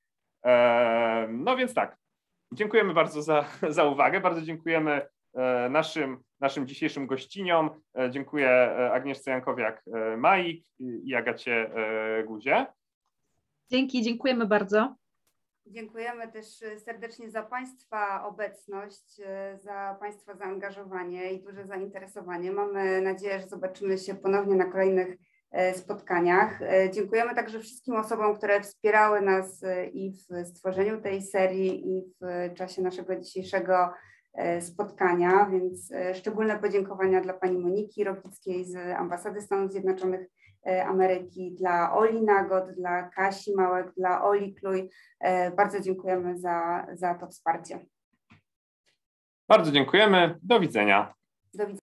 No więc tak, dziękujemy bardzo za, za uwagę, bardzo dziękujemy naszym, naszym dzisiejszym gościniom. Dziękuję Agnieszce Jankowiak-Majik i Agacie Guzie. Dzięki, dziękujemy bardzo. Dziękujemy też serdecznie za Państwa obecność, za Państwa zaangażowanie i duże zainteresowanie. Mamy nadzieję, że zobaczymy się ponownie na kolejnych spotkaniach. Dziękujemy także wszystkim osobom, które wspierały nas i w stworzeniu tej serii, i w czasie naszego dzisiejszego spotkania, więc szczególne podziękowania dla pani Moniki Rokickiej z Ambasady Stanów Zjednoczonych Ameryki, dla Oli Nagot, dla Kasi Małek, dla Oli Kluj. Bardzo dziękujemy za, za to wsparcie. Bardzo dziękujemy. Do widzenia. Do widzenia.